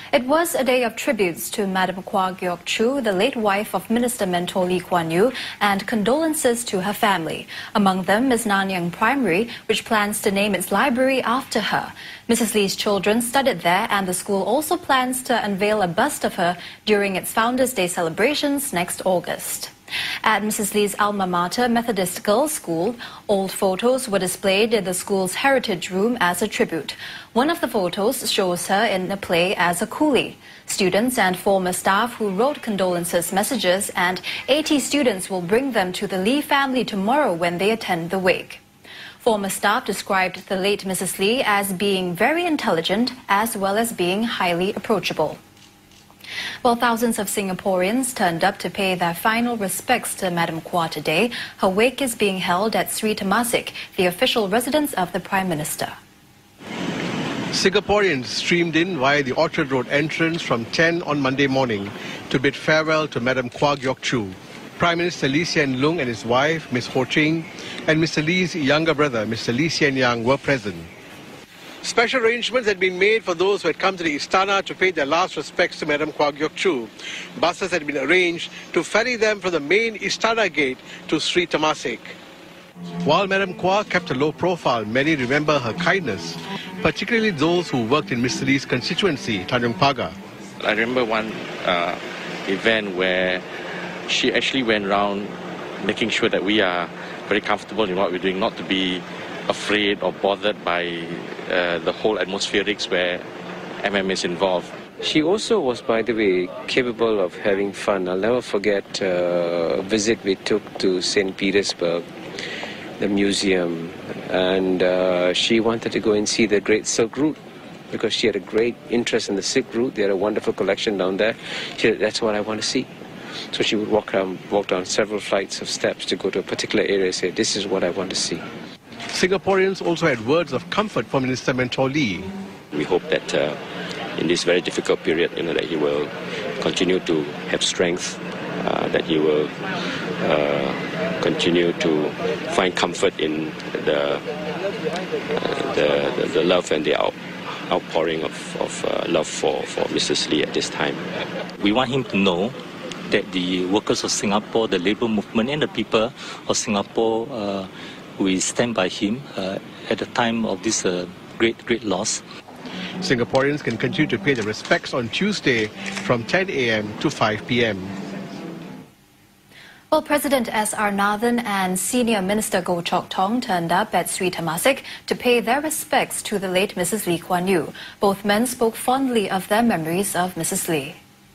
It was a day of tributes to Madam Kwa Geok Chu, the late wife of Minister Mentor Lee Kuan Yew, and condolences to her family. Among them is Nanyang Primary, which plans to name its library after her. Mrs. Lee's children studied there, and the school also plans to unveil a bust of her during its Founders' Day celebrations next August. At Mrs. Lee's alma mater, Methodist Girls' School, old photos were displayed in the school's heritage room as a tribute. One of the photos shows her in a play as a coolie. Students and former staff who wrote condolences messages, and 80 students will bring them to the Lee family tomorrow when they attend the wake. Former staff described the late Mrs. Lee as being very intelligent as well as being highly approachable. While thousands of Singaporeans turned up to pay their final respects to Madam Kwa today, her wake is being held at Sri Temasek, the official residence of the Prime Minister. Singaporeans streamed in via the Orchard Road entrance from 10 on Monday morning to bid farewell to Madam Kwa Geok Chu. Prime Minister Lee Hsien Loong and his wife, Ms. Ho Ching, and Mr. Lee's younger brother, Mr. Lee Hsien Yang, were present. Special arrangements had been made for those who had come to the Istana to pay their last respects to Madam Kwa Geok Chu. Buses had been arranged to ferry them from the main Istana gate to Sri Temasek. While Madam Kwa kept a low profile, many remember her kindness, particularly those who worked in Mr. Lee's constituency, Tanjong Pagar. I remember one event where she actually went around making sure that we are very comfortable in what we're doing, not to be afraid or bothered by the whole atmospherics where is involved. She also was, by the way, capable of having fun. I'll never forget a visit we took to St. Petersburg, the museum, and she wanted to go and see the Great Silk Route because she had a great interest in the Silk Route. They had a wonderful collection down there. She said, that's what I want to see. So she would walk down several flights of steps to go to a particular area and say, this is what I want to see. Singaporeans also had words of comfort from Minister Mentor Lee. We hope that in this very difficult period, that he will continue to have strength, that he will continue to find comfort in the love and the outpouring of love for Mrs. Lee at this time. We want him to know that the workers of Singapore, the labour movement and the people of Singapore we stand by him at the time of this great loss. Singaporeans can continue to pay their respects on Tuesday from 10 a.m. to 5 p.m. Well, President S.R. Nathan and Senior Minister Goh Chok Tong turned up at Sri Temasek to pay their respects to the late Mrs. Lee Kuan Yew. Both men spoke fondly of their memories of Mrs. Lee.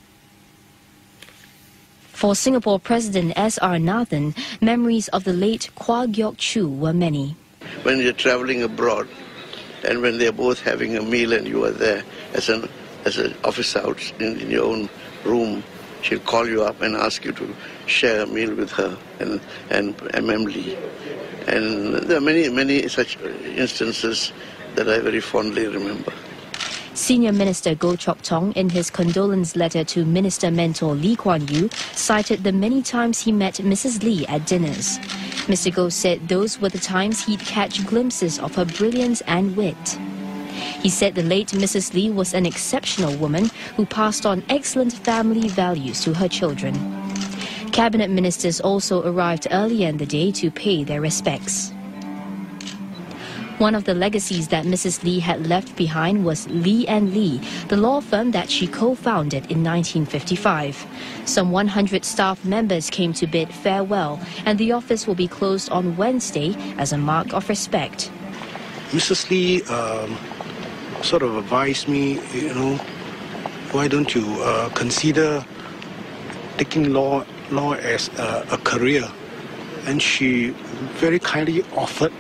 For Singapore President S.R. Nathan, memories of the late Kwa Geok Chu were many. When you're traveling abroad and when they're both having a meal and you are there as an officer out in your own room, she'll call you up and ask you to share a meal with her and MM Lee. And there are many such instances that I very fondly remember. Senior Minister Goh Chok Tong, in his condolence letter to Minister Mentor Lee Kuan Yew, cited the many times he met Mrs. Lee at dinners. Mr. Goh said those were the times he'd catch glimpses of her brilliance and wit. He said the late Mrs. Lee was an exceptional woman who passed on excellent family values to her children. Cabinet ministers also arrived earlier in the day to pay their respects. One of the legacies that Mrs. Lee had left behind was Lee & Lee, the law firm that she co-founded in 1955. Some 100 staff members came to bid farewell, and the office will be closed on Wednesday as a mark of respect. Mrs. Lee sort of advised me, why don't you consider taking law as a career? And she very kindly offered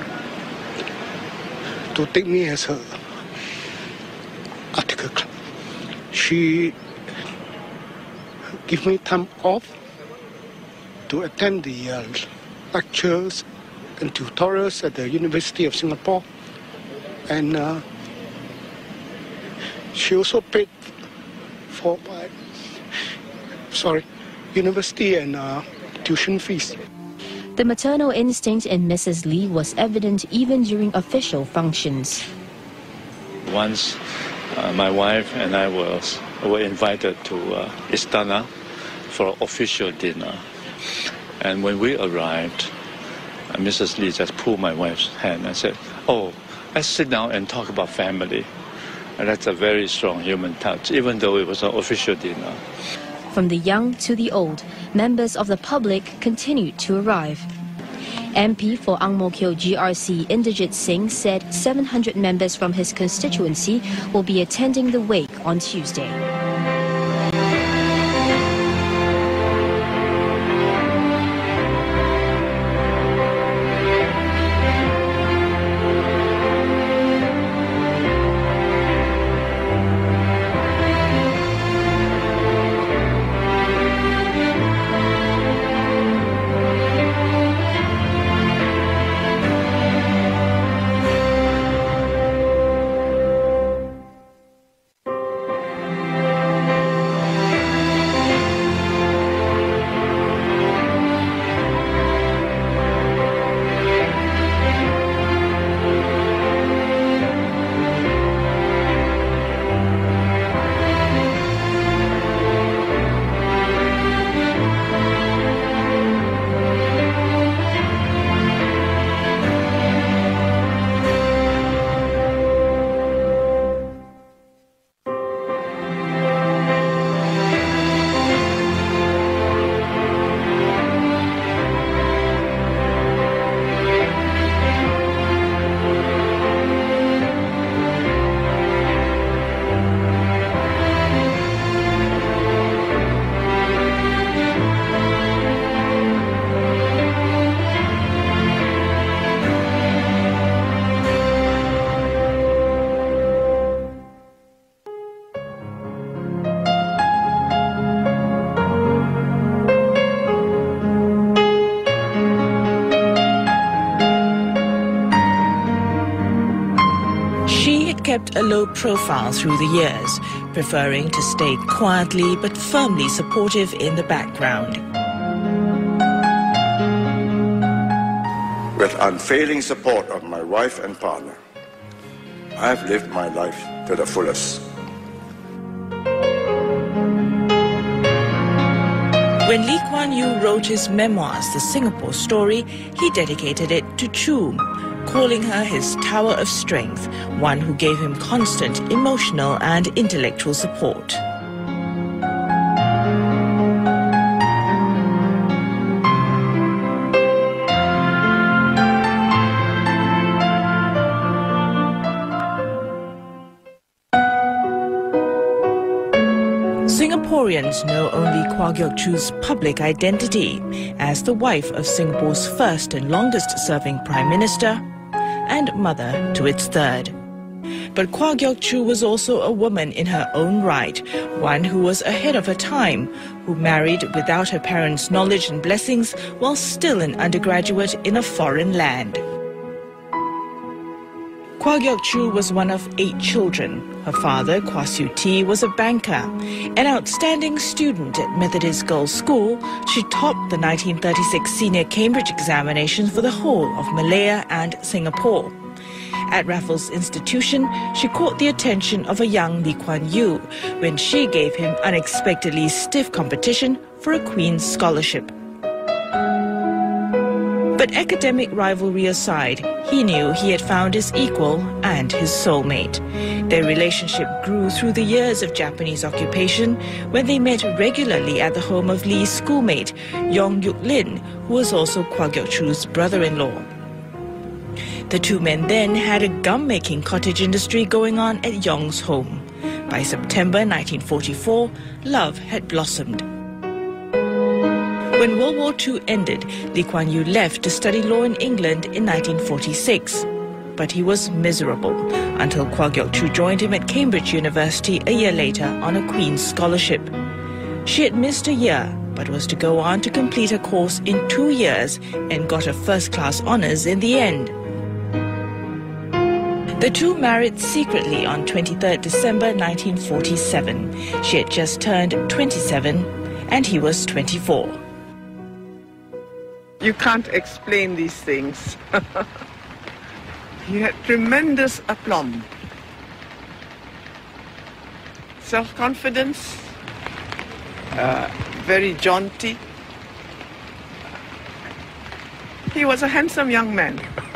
to take me as her article clerk. She gave me time off to attend the lectures and tutorials at the University of Singapore, and she also paid for my university and tuition fees. The maternal instinct in Mrs. Lee was evident even during official functions. Once my wife and I were invited to Istana for an official dinner. And when we arrived, Mrs. Lee just pulled my wife's hand and said, "Oh, let's sit down and talk about family." And that's a very strong human touch, even though it was an official dinner. From the young to the old, members of the public continued to arrive. MP for Ang Mo Kio GRC Inderjit Singh said 700 members from his constituency will be attending the wake on Tuesday. Kept a low profile through the years, preferring to stay quietly but firmly supportive in the background. With unfailing support of my wife and partner, I have lived my life to the fullest. When Lee Kuan Yew wrote his memoirs, The Singapore Story, he dedicated it to Chu, calling her his tower of strength, one who gave him constant emotional and intellectual support. Singaporeans know only Kwa Geok Chu's public identity as the wife of Singapore's first and longest-serving Prime Minister and mother to its third. But Kwa Geok Chu was also a woman in her own right, one who was ahead of her time, who married without her parents' knowledge and blessings while still an undergraduate in a foreign land. Kwa Geok Chu was one of 8 children. Her father, Kwa Siu Ti, was a banker. An outstanding student at Methodist Girls' School, she topped the 1936 Senior Cambridge examinations for the whole of Malaya and Singapore. At Raffles Institution, she caught the attention of a young Lee Kuan Yew when she gave him unexpectedly stiff competition for a Queen's Scholarship. But academic rivalry aside, he knew he had found his equal and his soulmate. Their relationship grew through the years of Japanese occupation when they met regularly at the home of Lee's schoolmate, Yong Yuk Lin, who was also Kwa Geok Chu's brother-in-law. The two men then had a gum-making cottage industry going on at Yong's home. By September 1944, love had blossomed. When World War II ended, Lee Kuan Yew left to study law in England in 1946. But he was miserable until Kwa Geok Chu joined him at Cambridge University a year later on a Queen's Scholarship. She had missed a year, but was to go on to complete her course in 2 years and got a first-class honours in the end. The two married secretly on 23rd December 1947. She had just turned 27 and he was 24. You can't explain these things. He had tremendous aplomb. self-confidence, very jaunty. He was a handsome young man.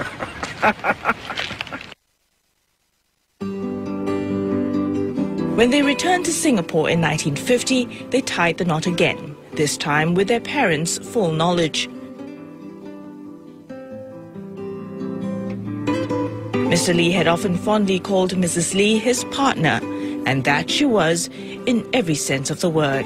When they returned to Singapore in 1950, they tied the knot again, this time with their parents' full knowledge. Mr. Lee had often fondly called Mrs. Lee his partner, and that she was in every sense of the word.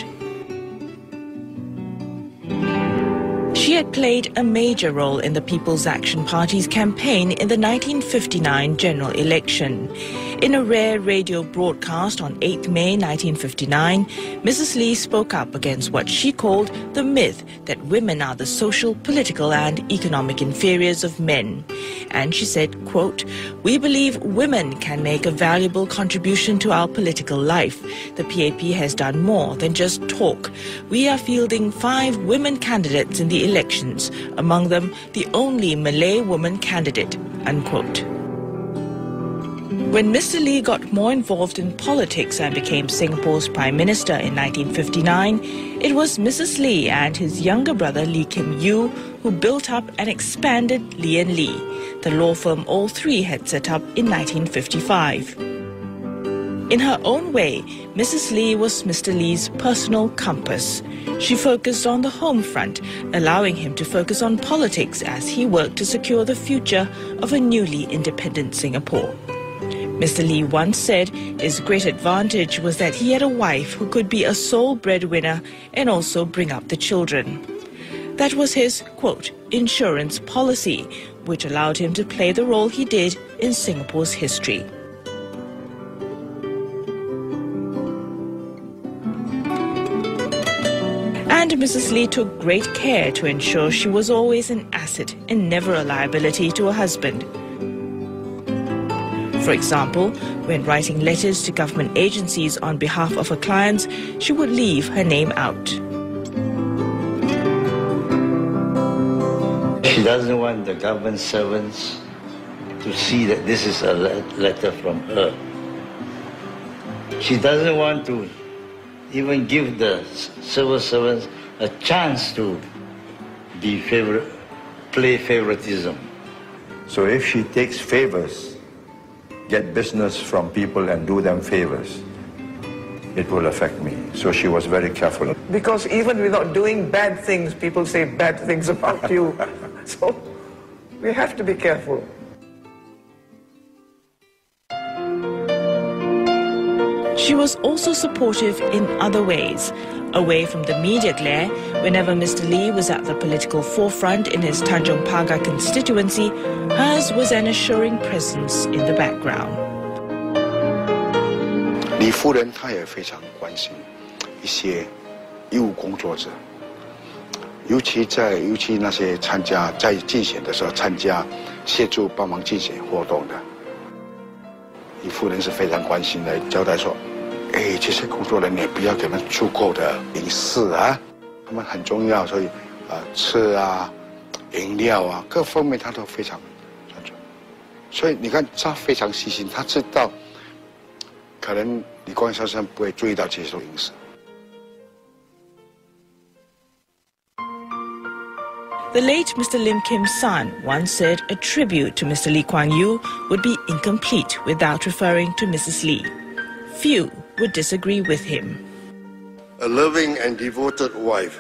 She had played a major role in the People's Action Party's campaign in the 1959 general election. In a rare radio broadcast on 8 May 1959, Mrs. Lee spoke up against what she called the myth that women are the social, political and economic inferiors of men. And she said, quote, "We believe women can make a valuable contribution to our political life. The PAP has done more than just talk. We are fielding 5 women candidates in the elections, among them the only Malay woman candidate," unquote. When Mr. Lee got more involved in politics and became Singapore's Prime Minister in 1959, it was Mrs. Lee and his younger brother Lee Kim Yew who built up and expanded Lee & Lee, the law firm all three had set up in 1955. In her own way, Mrs. Lee was Mr. Lee's personal compass. She focused on the home front, allowing him to focus on politics as he worked to secure the future of a newly independent Singapore. Mr. Lee once said his great advantage was that he had a wife who could be a sole breadwinner and also bring up the children. That was his, quote, insurance policy, which allowed him to play the role he did in Singapore's history. And Mrs. Lee took great care to ensure she was always an asset and never a liability to her husband. For example, when writing letters to government agencies on behalf of her clients, she would leave her name out. She doesn't want the government servants to see that this is a letter from her. She doesn't want to even give the civil servants a chance to play favoritism. So if she takes favors, get business from people and do them favors, it will affect me. So she was very careful. Because even without doing bad things, people say bad things about you. So we have to be careful. She was also supportive in other ways. Away from the media glare, whenever Mr. Lee was at the political forefront in his Tanjong Pagar constituency, hers was an assuring presence in the background. 李夫人她也非常关心一些医务工作者，尤其那些在竞选的时候参加协助帮忙竞选活动的，李夫人是非常关心的，交代说，这些工作人员不要给他们足够的隐私啊，他们很重要，所以吃啊、饮料啊各方面他都非常专注。所以你看他非常细心，他知道可能李光耀先生不会注意到这些隐私。 The late Mr. Lim Kim's son once said a tribute to Mr. Lee Kuan Yew would be incomplete without referring to Mrs. Lee. Few would disagree with him. A loving and devoted wife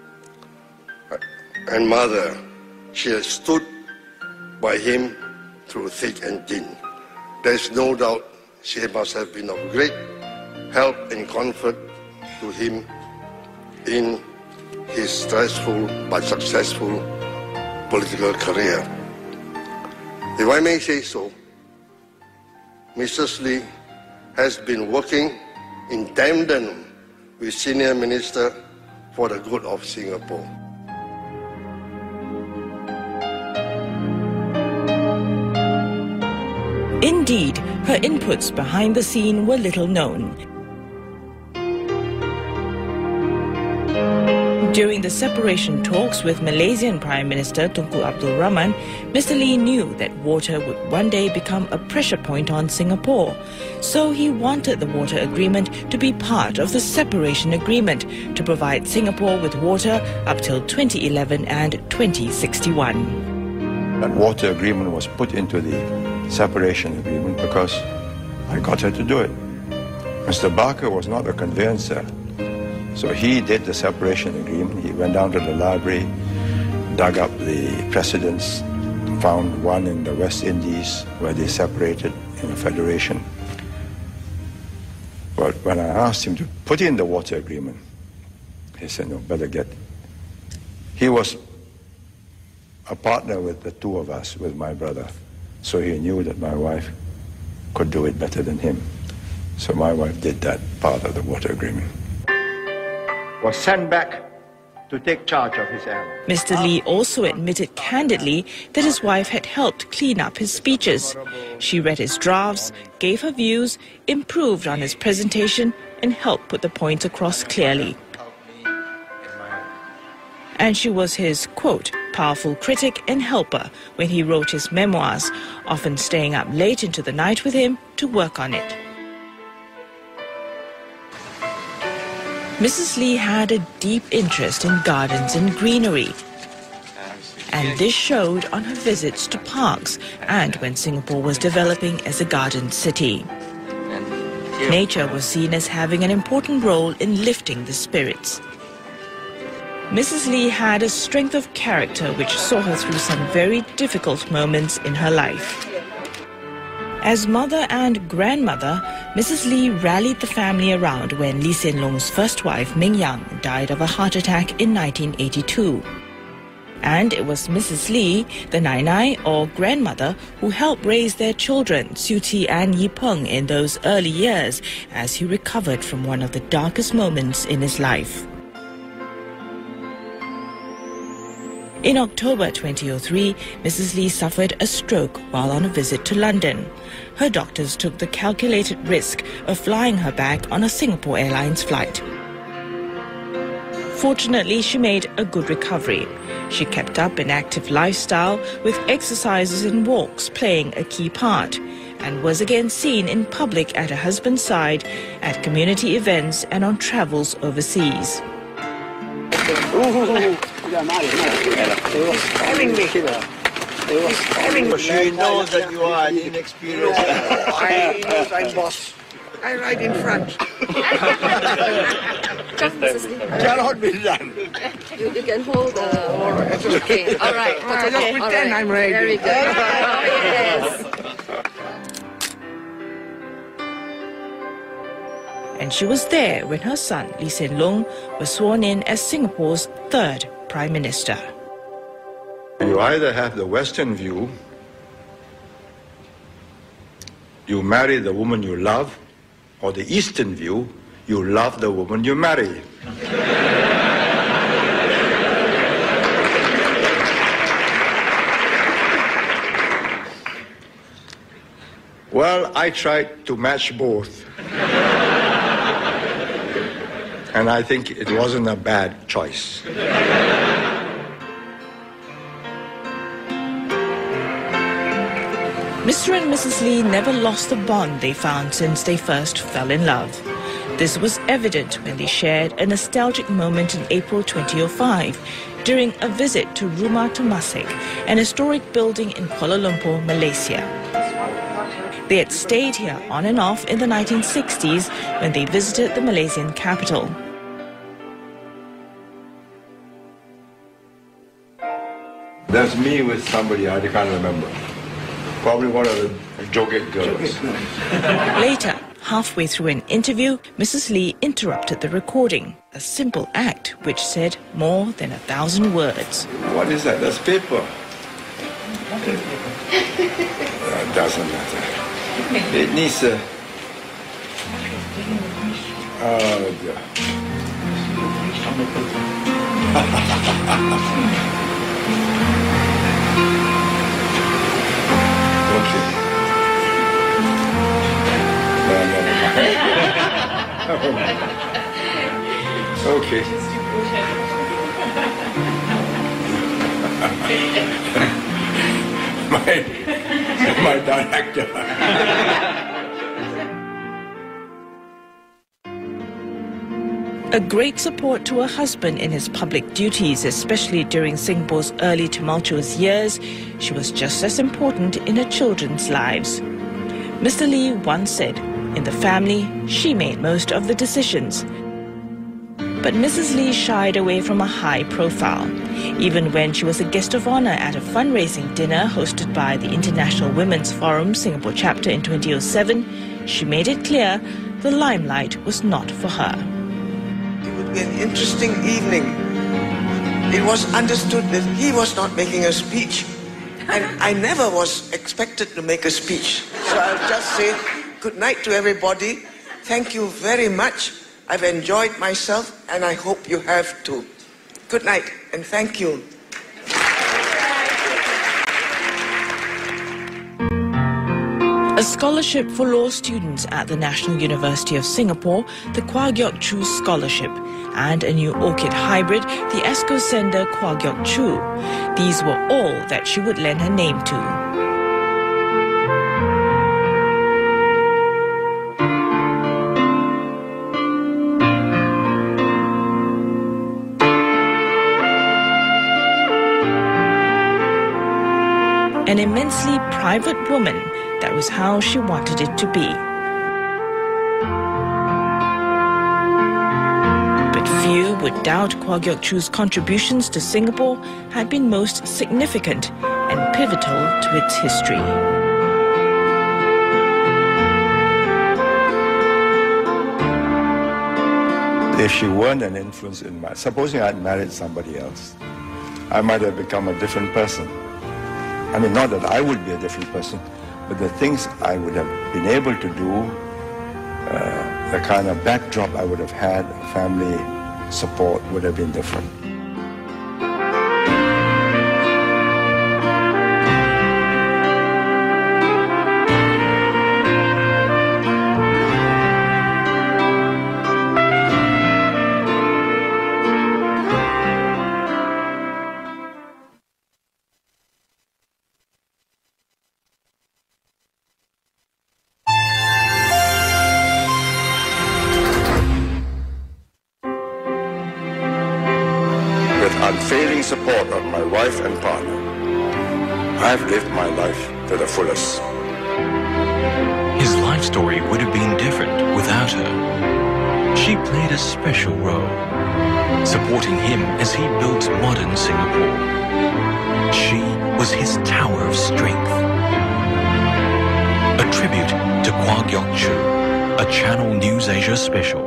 and mother, she has stood by him through thick and thin. There is no doubt she must have been of great help and comfort to him in his stressful but successful political career. If I may say so, Mrs. Lee has been working in tandem with Senior Minister for the good of Singapore. Indeed, her inputs behind the scene were little known. During the separation talks with Malaysian Prime Minister Tunku Abdul Rahman, Mr. Lee knew that water would one day become a pressure point on Singapore. So he wanted the water agreement to be part of the separation agreement to provide Singapore with water up till 2011 and 2061. That water agreement was put into the separation agreement because I got her to do it. Mr. Barker was not a conveyancer. So he did the separation agreement. He went down to the library, dug up the precedents, found one in the West Indies where they separated in a federation. But when I asked him to put in the water agreement, he said, no, better get. He was a partner with the two of us, with my brother. So he knew that my wife could do it better than him. So my wife did that part of the water agreement. Was sent back to take charge of his error. Mr. Lee also admitted candidly that his wife had helped clean up his speeches. She read his drafts, gave her views, improved on his presentation, and helped put the points across clearly. And she was his, quote, powerful critic and helper when he wrote his memoirs, often staying up late into the night with him to work on it. Mrs. Lee had a deep interest in gardens and greenery, and this showed on her visits to parks and when Singapore was developing as a garden city. Nature was seen as having an important role in lifting the spirits. Mrs. Lee had a strength of character which saw her through some very difficult moments in her life. As mother and grandmother, Mrs. Lee rallied the family around when Lee Hsien Loong's first wife, Ming Yang, died of a heart attack in 1982. And it was Mrs. Lee, the Nai Nai or grandmother, who helped raise their children, Siew Chi and Yi Peng, in those early years as he recovered from one of the darkest moments in his life. In October 2003, Mrs. Lee suffered a stroke while on a visit to London. Her doctors took the calculated risk of flying her back on a Singapore Airlines flight. Fortunately, she made a good recovery. She kept up an active lifestyle with exercises and walks playing a key part, and was again seen in public at her husband's side, at community events and on travels overseas. She knows that you are an inexperienced. I know I'm boss. I ride in front. Cannot be done. You can hold the... Okay, all right. Just pretend I'm ready. Very good. Oh, yes. And she was there when her son, Lee Hsien Loong, was sworn in as Singapore's third Prime Minister. You either have the Western view, you marry the woman you love, or the Eastern view, you love the woman you marry. Well, I tried to match both. And I think it wasn't a bad choice. Mr. and Mrs. Lee never lost the bond they found since they first fell in love. This was evident when they shared a nostalgic moment in April 2005 during a visit to Rumah Temasek, an historic building in Kuala Lumpur, Malaysia. They had stayed here on and off in the 1960s when they visited the Malaysian capital. That's me with somebody I can't remember. Probably one of the Joget girls. Later, halfway through an interview, Mrs. Lee interrupted the recording, a simple act which said more than 1,000 words. What is that? That's paper. It doesn't matter. It needs a... Oh, dear. Okay. No. Okay. my director. A great support to her husband in his public duties, especially during Singapore's early tumultuous years, she was just as important in her children's lives. Mr. Lee once said, in the family, she made most of the decisions. But Mrs. Lee shied away from a high profile. Even when she was a guest of honor at a fundraising dinner hosted by the International Women's Forum Singapore chapter in 2007, she made it clear the limelight was not for her. An interesting evening. It was understood that he was not making a speech, and I never was expected to make a speech. So I'll just say good night to everybody. Thank you very much. I've enjoyed myself, and I hope you have too. Good night, and thank you. A scholarship for law students at the National University of Singapore, the Kwah Geok Choo Scholarship, and a new orchid hybrid, the Escosenda Kwah Geok Choo. These were all that she would lend her name to. An immensely private woman, that was how she wanted it to be. But few would doubt Kwah Geok Choo's contributions to Singapore had been most significant and pivotal to its history. If she weren't an influence in my... Supposing I'd married somebody else, I might have become a different person. I mean, not that I would be a different person, but the things I would have been able to do, the kind of backdrop I would have had, family support would have been different. Unfailing support of my wife and partner, I've lived my life to the fullest. His life story would have been different without her. She played a special role, supporting him as he built modern Singapore. She was his tower of strength. A tribute to Kwah Geok Choo, a Channel News Asia special.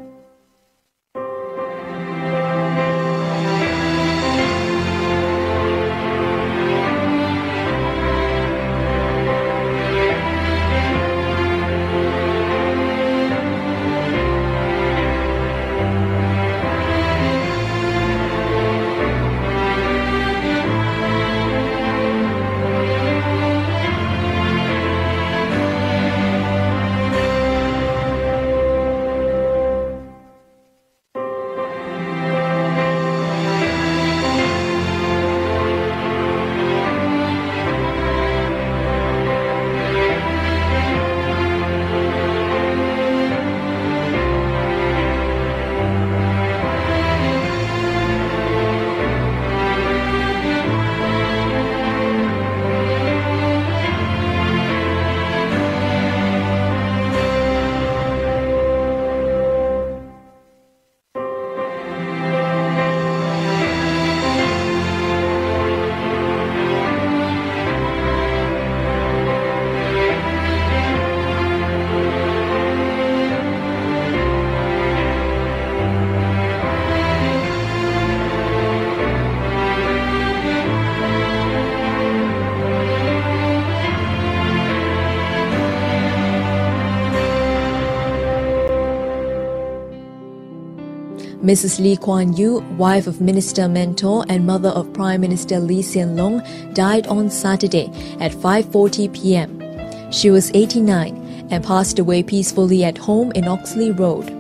Mrs. Lee Kuan Yew, wife of Minister Mentor and mother of Prime Minister Lee Hsien Loong, died on Saturday at 5:40 p.m. She was 89 and passed away peacefully at home in Oxley Road.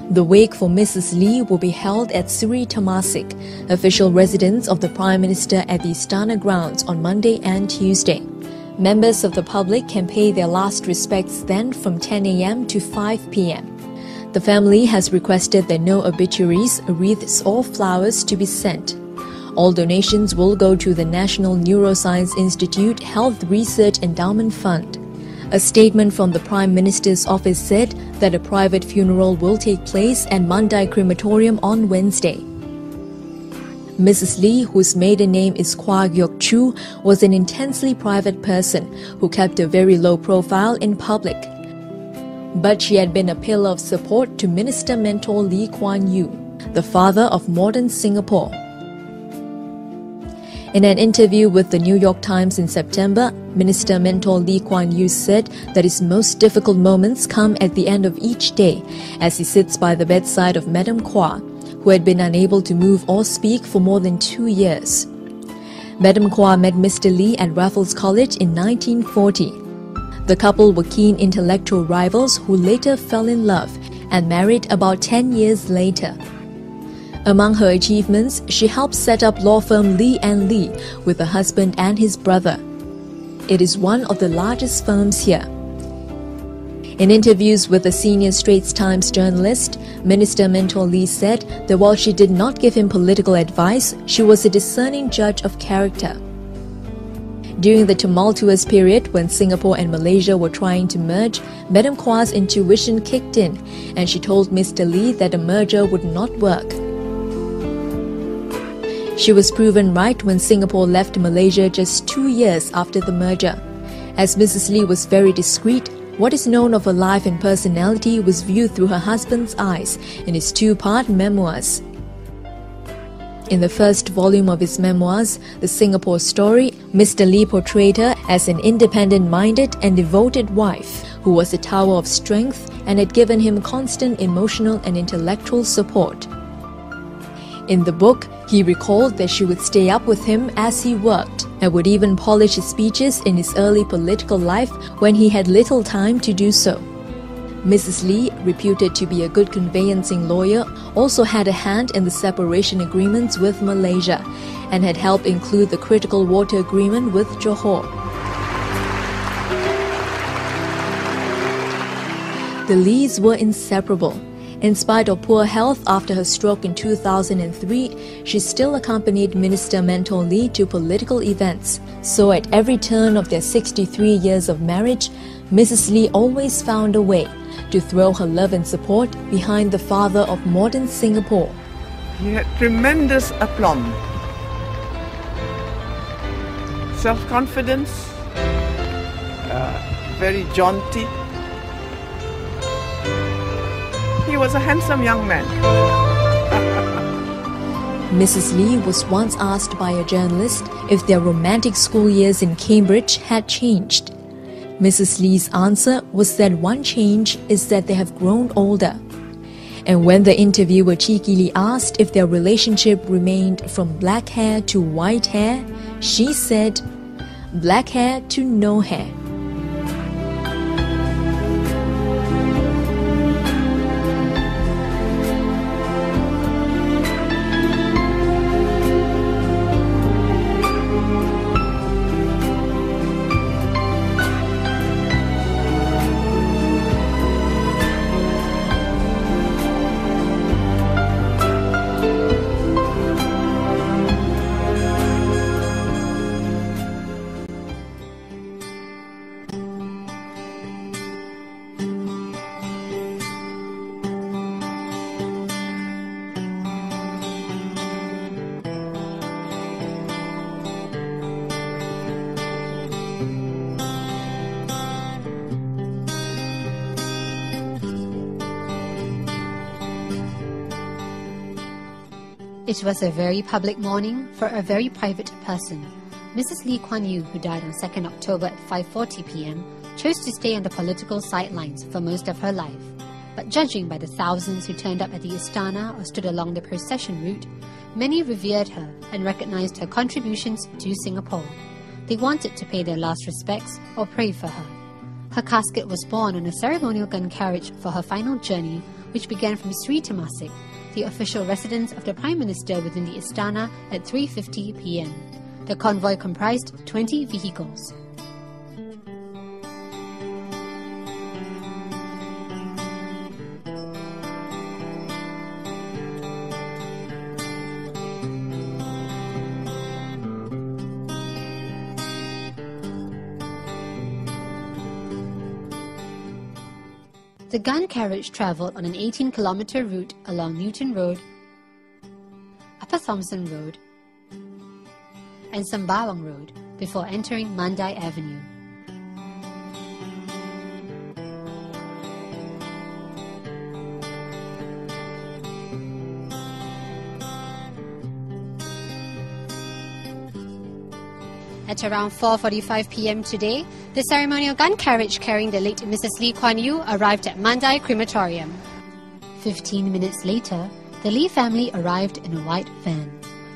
The wake for Mrs. Lee will be held at Sri Temasek, official residence of the Prime Minister at the Istana grounds on Monday and Tuesday. Members of the public can pay their last respects then from 10 a.m. to 5 p.m. The family has requested that no obituaries, wreaths or flowers to be sent. All donations will go to the National Neuroscience Institute Health Research Endowment Fund. A statement from the Prime Minister's office said that a private funeral will take place at Mandai Crematorium on Wednesday. Mrs. Lee, whose maiden name is Kwa Geok Chu, was an intensely private person who kept a very low profile in public. But she had been a pillar of support to Minister Mentor Lee Kuan Yew, the father of modern Singapore. In an interview with the New York Times in September, Minister Mentor Lee Kuan Yew said that his most difficult moments come at the end of each day as he sits by the bedside of Madam Kwa, who had been unable to move or speak for more than 2 years. Madam Kwa met Mr. Lee at Raffles College in 1940. The couple were keen intellectual rivals who later fell in love and married about 10 years later. Among her achievements, she helped set up law firm Lee & Lee with her husband and his brother. It is one of the largest firms here. In interviews with a senior Straits Times journalist, Minister Mentor Lee said that while she did not give him political advice, she was a discerning judge of character. During the tumultuous period when Singapore and Malaysia were trying to merge, Madam Kwa's intuition kicked in, and she told Mr. Lee that a merger would not work. She was proven right when Singapore left Malaysia just 2 years after the merger. As Mrs. Lee was very discreet, what is known of her life and personality was viewed through her husband's eyes in his 2-part memoirs. In the first volume of his memoirs, The Singapore Story, Mr. Lee portrayed her as an independent-minded and devoted wife who was a tower of strength and had given him constant emotional and intellectual support. In the book, he recalled that she would stay up with him as he worked and would even polish his speeches in his early political life when he had little time to do so. Mrs. Lee, reputed to be a good conveyancing lawyer, also had a hand in the separation agreements with Malaysia and had helped include the critical water agreement with Johor. The Lees were inseparable. In spite of poor health after her stroke in 2003, she still accompanied Minister Mentor Lee to political events. So at every turn of their 63 years of marriage, Mrs. Lee always found a way to throw her love and support behind the father of modern Singapore. He had tremendous aplomb, self-confidence, very jaunty. He was a handsome young man. Mrs. Lee was once asked by a journalist if their romantic school years in Cambridge had changed. Mrs. Lee's answer was that one change is that they have grown older. And when the interviewer cheekily asked if their relationship remained from black hair to white hair, she said, "Black hair to no hair." It was a very public morning for a very private person. Mrs. Lee Kuan Yew, who died on 2nd October at 5:40 p.m., chose to stay on the political sidelines for most of her life. But judging by the thousands who turned up at the Istana or stood along the procession route, many revered her and recognized her contributions to Singapore. They wanted to pay their last respects or pray for her. Her casket was borne on a ceremonial gun carriage for her final journey, which began from Sri Temasek, the official residence of the Prime Minister within the Istana, at 3:50 p.m. The convoy comprised 20 vehicles. The gun carriage travelled on an 18-kilometre route along Newton Road, Upper Thomson Road and Sembawang Road before entering Mandai Avenue. At around 4:45 p.m. today, the ceremonial gun carriage carrying the late Mrs. Lee Kuan Yew arrived at Mandai Crematorium. 15 minutes later, the Lee family arrived in a white van.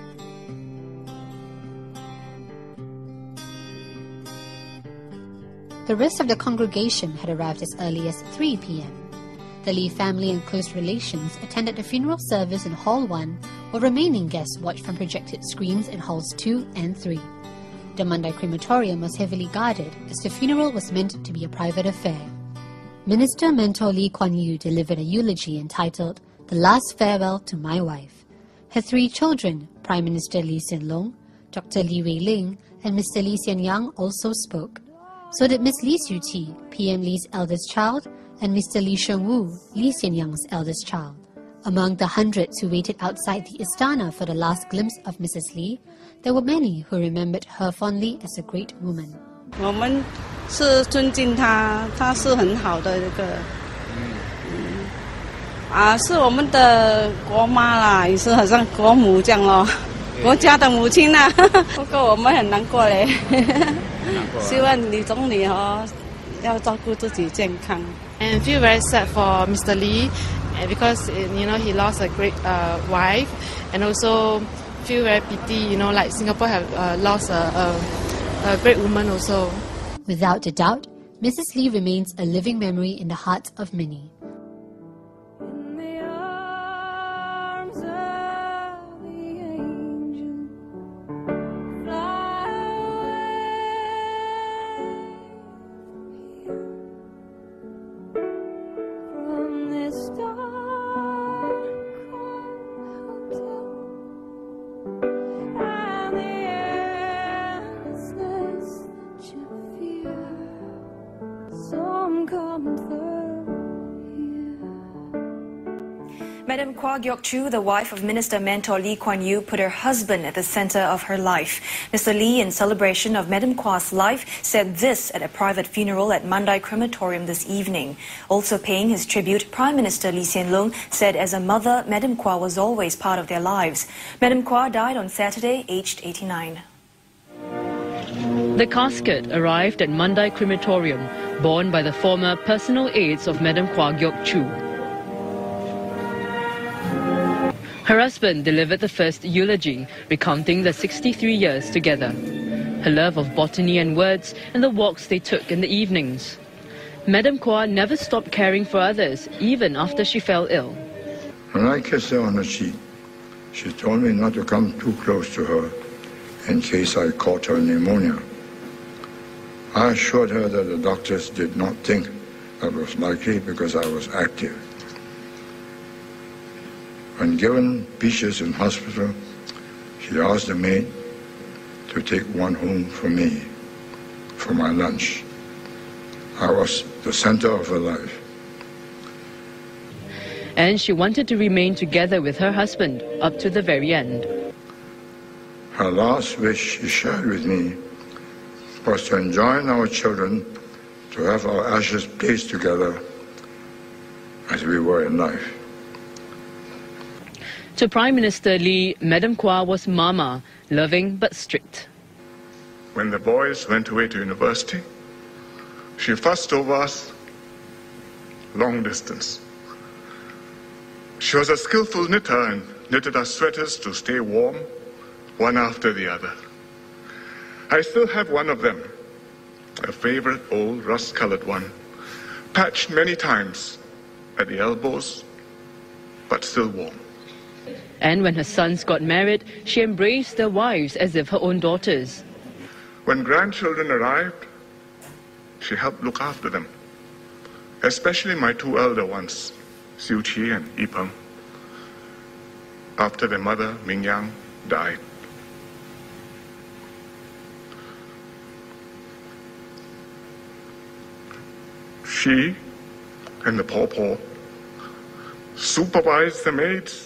The rest of the congregation had arrived as early as 3 p.m. The Lee family and close relations attended the funeral service in Hall 1, while remaining guests watched from projected screens in Halls 2 and 3. The Mandai Crematorium was heavily guarded as the funeral was meant to be a private affair. Minister Mentor Lee Kuan Yew delivered a eulogy entitled "The Last Farewell to My Wife." Her 3 children, Prime Minister Lee Hsien Loong, Dr. Lee Wei Ling and Mr. Lee Hsien Yang also spoke. So did Ms. Lee Siew Ti, PM Lee's eldest child, and Mr. Lee Sheng Wu, Lee Hsien Yang's eldest child. Among the hundreds who waited outside the Istana for the last glimpse of Mrs. Lee, there were many who remembered her fondly as a great woman. 我们是尊敬她，她是很好的一个，是我们的国妈啦，也是好像国母这样咯，国家的母亲啦。不过我们很难过嘞，希望李总理要照顾自己健康。 And feel very sad for Mr. Lee because he lost a great wife, and also feel very pity, like Singapore have lost a great woman also. Without a doubt, Mrs. Lee remains a living memory in the hearts of many. Madam Kwa Geok Chu, the wife of Minister Mentor Lee Kuan Yew, put her husband at the center of her life. Mr. Lee, in celebration of Madam Kwa's life, said this at a private funeral at Mandai Crematorium this evening. Also paying his tribute, Prime Minister Lee Hsien Loong said as a mother, Madam Kwa was always part of their lives. Madam Kwa died on Saturday, aged 89. The casket arrived at Mandai Crematorium, borne by the former personal aides of Madam Kwa Geok Chu. Her husband delivered the first eulogy, recounting the 63 years together, her love of botany and words, and the walks they took in the evenings. Madam Kwa never stopped caring for others, even after she fell ill. When I kissed her on the cheek, she told me not to come too close to her in case I caught her pneumonia. I assured her that the doctors did not think that was likely because I was active. When given peaches in hospital, she asked the maid to take one home for me, for my lunch. I was the center of her life. And she wanted to remain together with her husband up to the very end. Her last wish she shared with me was to enjoin our children to have our ashes placed together as we were in life. To Prime Minister Lee, Madam Kwa was Mama, loving but strict. When the boys went away to university, she fussed over us long distance. She was a skillful knitter and knitted us sweaters to stay warm, one after the other. I still have one of them, a favorite old rust-colored one, patched many times at the elbows but still warm. And when her sons got married, she embraced their wives as if her own daughters. When grandchildren arrived, she helped look after them, especially my two elder ones, Siu Chi and Ipeng, after their mother, Ming Yang, died. She and the Paw Paw supervised the maids,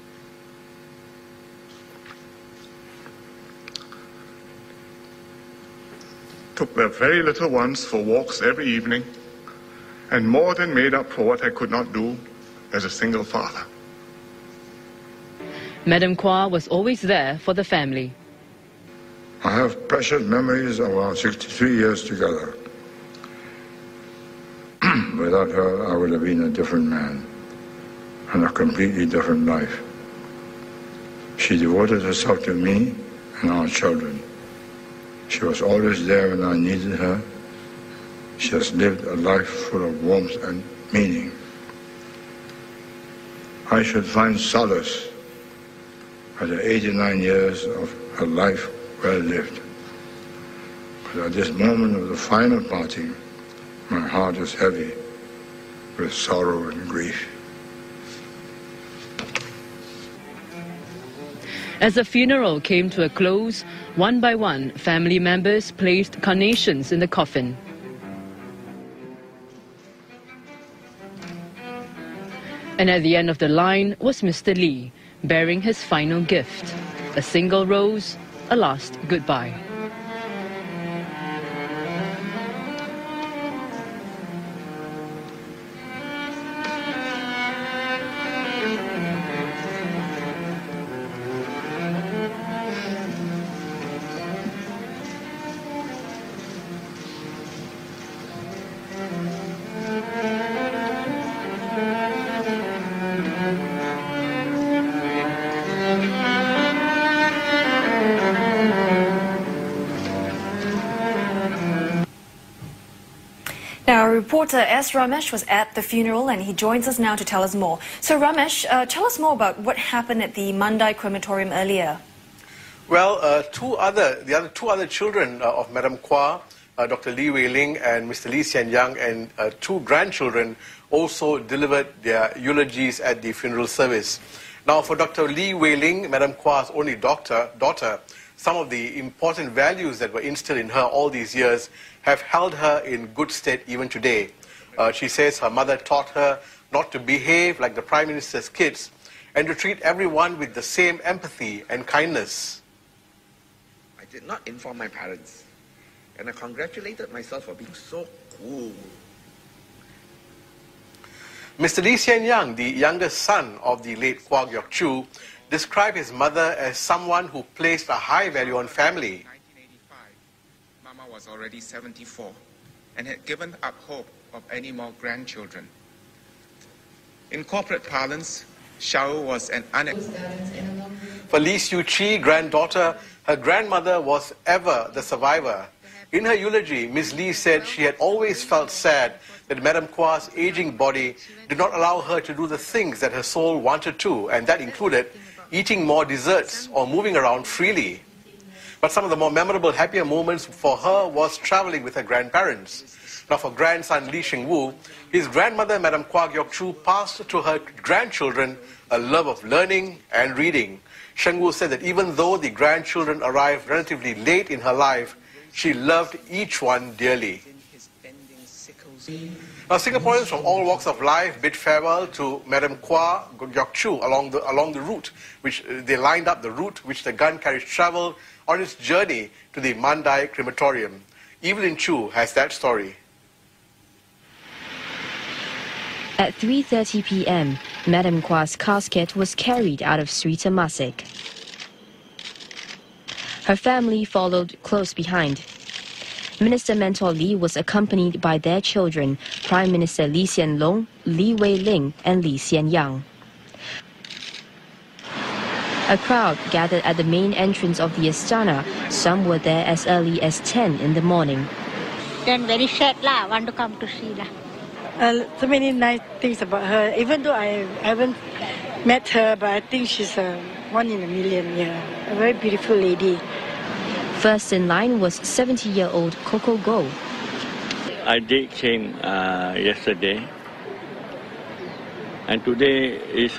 took their very little ones for walks every evening, and more than made up for what I could not do as a single father. Madame Kwa was always there for the family. I have precious memories of our 63 years together. Without her, I would have been a different man and a completely different life. She devoted herself to me and our children. She was always there when I needed her. She has lived a life full of warmth and meaning. I should find solace at the 89 years of her life well lived. But at this moment of the final parting, my heart is heavy with sorrow and grief. As the funeral came to a close, one by one, family members placed carnations in the coffin. And at the end of the line was Mr. Lee, bearing his final gift, a single rose, a last goodbye. Now, our reporter S. Ramesh was at the funeral and he joins us now to tell us more. So, Ramesh, tell us more about what happened at the Mandai crematorium earlier. Well, the other two other children of Madame Kwa, Dr. Lee Wei Ling and Mr. Lee Hsien Yang, and two grandchildren also delivered their eulogies at the funeral service. Now, for Dr. Lee Wei Ling, Madame Kwa's only daughter, some of the important values that were instilled in her all these years have held her in good stead even today. She says her mother taught her not to behave like the Prime Minister's kids and to treat everyone with the same empathy and kindness. I did not inform my parents, and I congratulated myself for being so cool. Mr. Lee Hsien Yang, the youngest son of the late Kwa Geok Chu, described his mother as someone who placed a high value on family. Mama was already 74 and had given up hope of any more grandchildren. In corporate parlance, Xiao was an For Lee Siu Chi, granddaughter, her grandmother was ever the survivor. In her eulogy, Ms. Lee said she had always felt sad that Madame Kwa's aging body did not allow her to do the things that her soul wanted to, and that included eating more desserts or moving around freely. But some of the more memorable, happier moments for her was traveling with her grandparents. Now, for grandson Lee Sheng Wu, his grandmother, Madame Kwa Geok Chu, passed to her grandchildren a love of learning and reading. Sheng Wu said that even though the grandchildren arrived relatively late in her life, she loved each one dearly. Now, Singaporeans from all walks of life bid farewell to Madame Kwa Geok Chu along the route, which they lined up the route which the gun carriage travelled on its journey to the Mandai crematorium. Evelyn Chu has that story. At 3:30 p.m., Madame Kwa's casket was carried out of Sri Temasek. Her family followed close behind. Minister Mentor Lee was accompanied by their children, Prime Minister Lee Hsien Loong, Lee Wei Ling and Lee Hsien Yang. A crowd gathered at the main entrance of the Astana. Some were there as early as 10 in the morning. Then very sad lah, want to come to see lah. So many nice things about her. Even though I haven't met her, but I think she's one in a million. Yeah, a very beautiful lady. First in line was 70-year-old Coco Go. I did came yesterday, and today is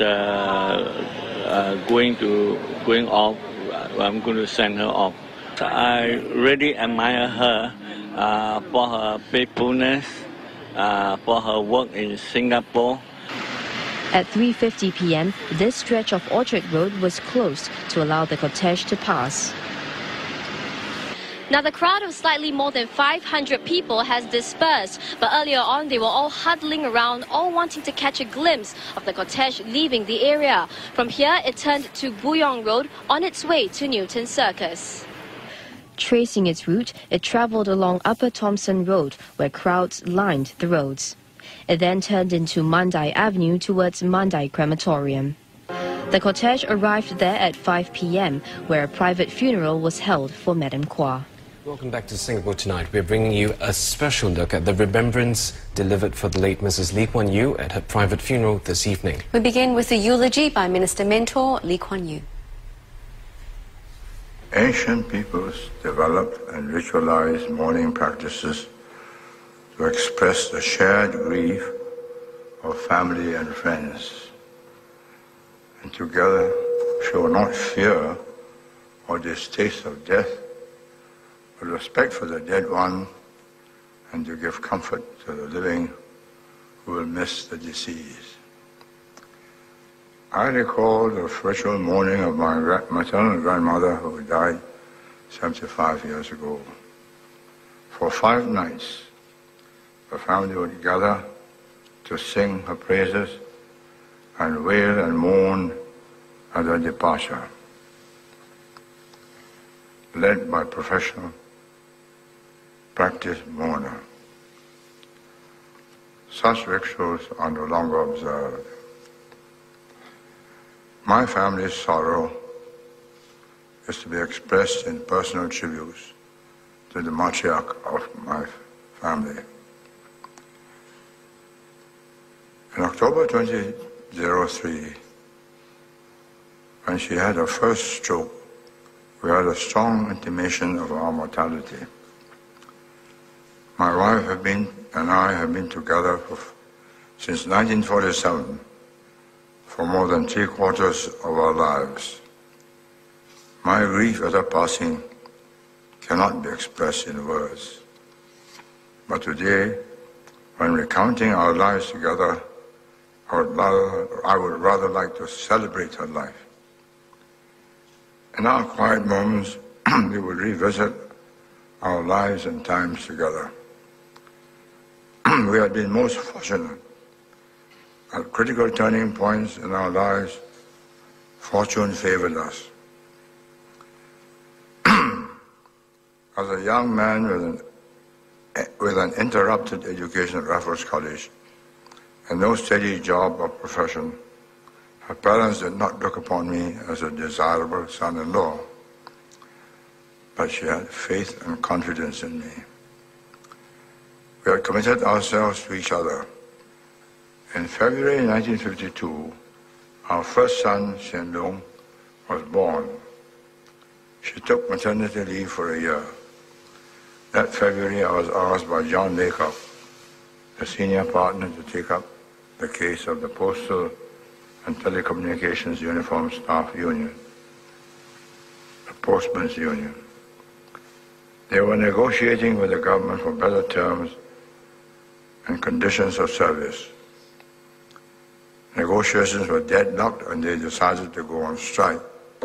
going off. I'm going to send her off. So I really admire her for her faithfulness, for her work in Singapore. At 3:50 p.m., this stretch of Orchard Road was closed to allow the cortege to pass. Now, the crowd of slightly more than 500 people has dispersed, but earlier on they were all huddling around, all wanting to catch a glimpse of the cortege leaving the area. From here, it turned to Buyong Road on its way to Newton Circus. Tracing its route, it travelled along Upper Thomson Road, where crowds lined the roads. It then turned into Mandai Avenue towards Mandai Crematorium. The cortege arrived there at 5 p.m., where a private funeral was held for Madam Kwa. Welcome back to Singapore Tonight. We're bringing you a special look at the remembrance delivered for the late Mrs. Lee Kuan Yew at her private funeral this evening. We begin with the eulogy by Minister Mentor Lee Kuan Yew. Ancient peoples developed and ritualized mourning practices to express the shared grief of family and friends, and together show not fear or distaste of death, but respect for the dead one, and to give comfort to the living who will miss the deceased. I recall the ritual mourning of my maternal grandmother who died 75 years ago. For 5 nights, the family would gather to sing her praises and wail and mourn at her departure. Led by professional, practiced mourner. Such rituals are no longer observed. My family's sorrow is to be expressed in personal tributes to the matriarch of my family. In October 2003, when she had her first stroke, we had a strong intimation of our mortality. My wife and I have been together since 1947, for more than 3/4 of our lives. My grief at her passing cannot be expressed in words. But today, when recounting our lives together, I would rather like to celebrate her life. In our quiet moments, we would revisit our lives and times together. We had been most fortunate. At critical turning points in our lives, fortune favored us. As a young man with an interrupted education at Raffles College and no steady job or profession, her parents did not look upon me as a desirable son-in-law, but she had faith and confidence in me. We had committed ourselves to each other. In February 1952, our first son, Shen Long, was born. She took maternity leave for a year. That February, I was asked by John Laycock, the senior partner, to take up the case of the Postal and Telecommunications Uniform Staff Union, the Postmen's Union. They were negotiating with the government for better terms and conditions of service. Negotiations were deadlocked and they decided to go on strike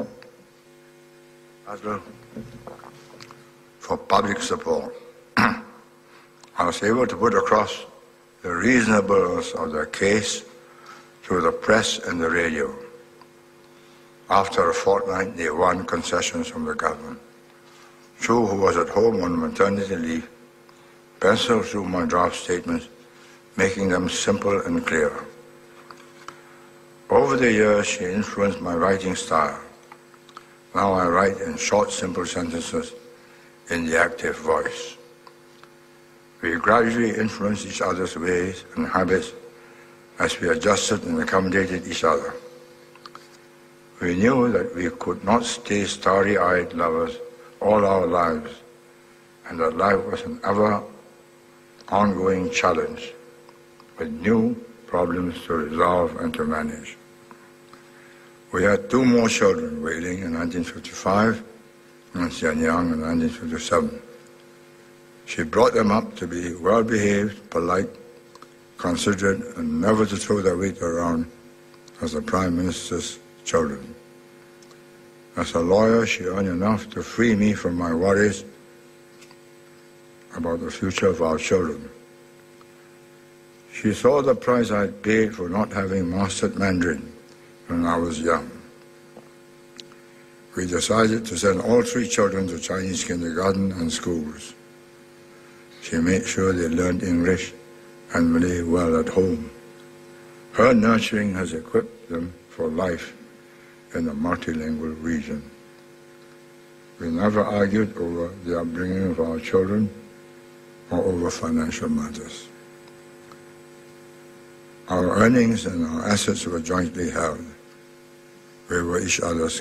for public support. I was able to put across the reasonableness of their case through the press and the radio. After a fortnight, they won concessions from the government. Chu, who was at home on maternity leave, penciled through my draft statements, making them simple and clear. Over the years, she influenced my writing style. Now I write in short, simple sentences in the active voice. We gradually influenced each other's ways and habits as we adjusted and accommodated each other. We knew that we could not stay starry-eyed lovers all our lives, and that life was an ever ongoing challenge with new problems to resolve and to manage. We had two more children, Wei Ling in 1955 and Xian Yang in 1957. She brought them up to be well-behaved, polite, considerate, and never to throw their weight around as the Prime Minister's children. As a lawyer, she earned enough to free me from my worries about the future of our children. She saw the price I had paid for not having mastered Mandarin when I was young. We decided to send all three children to Chinese kindergarten and schools. She made sure they learned English and Malay well at home. Her nurturing has equipped them for life in a multilingual region. We never argued over the upbringing of our children or over financial matters. Our earnings and our assets were jointly held. We were each other's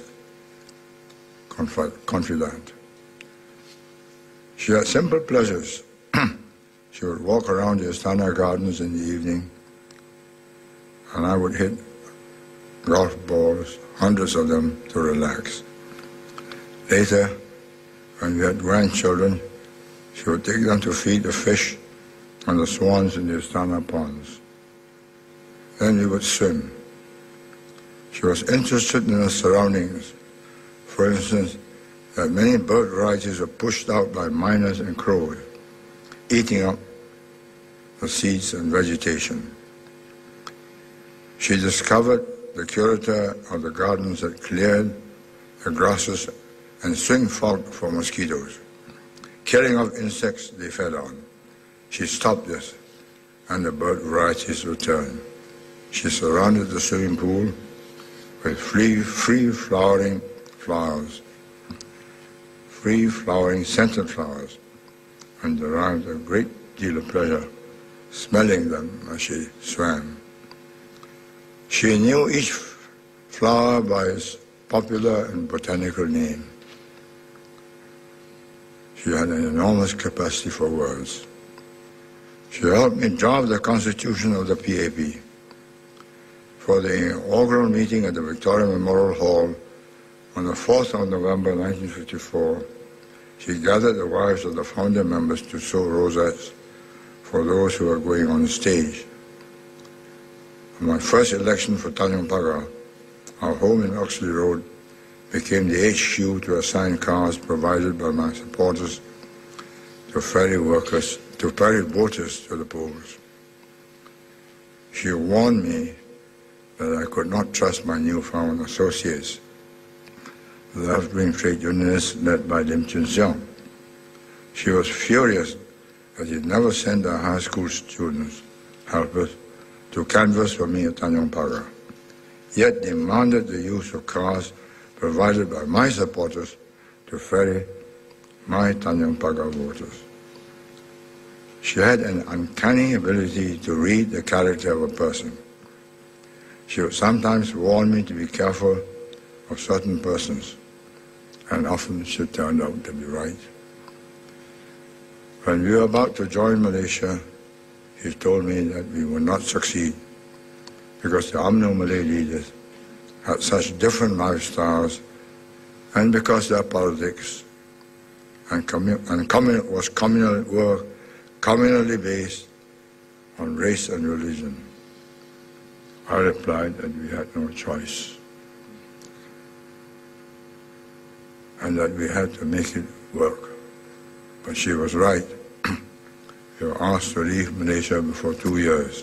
confidant. She had simple pleasures. She would walk around the Istana Gardens in the evening, and I would hit golf balls, hundreds of them, to relax. Later, when we had grandchildren, she would take them to feed the fish and the swans in the Istana ponds. Then we would swim. She was interested in the surroundings. For instance, that many bird varieties were pushed out by miners and crows, eating up the seeds and vegetation. She discovered the curator of the gardens that cleared the grasses and swing fog for mosquitoes, killing off insects they fed on. She stopped this, and the bird varieties returned. She surrounded the swimming pool with free-flowering flowers, free-flowering scented flowers, and derived a great deal of pleasure smelling them as she swam. She knew each flower by its popular and botanical name. She had an enormous capacity for words. She helped me draft the constitution of the PAP. For the inaugural meeting at the Victoria Memorial Hall on the 4th of November 1954, she gathered the wives of the founder members to sew rosettes for those who were going on the stage. On my first election for Tanjong Pagar, our home in Oxley Road became the HQ to assign cars provided by my supporters to ferry voters to the polls. She warned me that I could not trust my newfound associates, the left-wing trade unionists led by Lim Chin Siong. She was furious that he'd never sent our high school students, helpers, to canvass for me at Tanjong Pagar, yet demanded the use of cars provided by my supporters to ferry my Tanjong Pagar voters. She had an uncanny ability to read the character of a person. She would sometimes warn me to be careful of certain persons, and often she turned out to be right. When we were about to join Malaysia, he told me that we would not succeed because the UMNO Malay leaders had such different lifestyles and because their politics were communally based on race and religion. I replied that we had no choice and that we had to make it work. But she was right. We were asked to leave Malaysia before 2 years.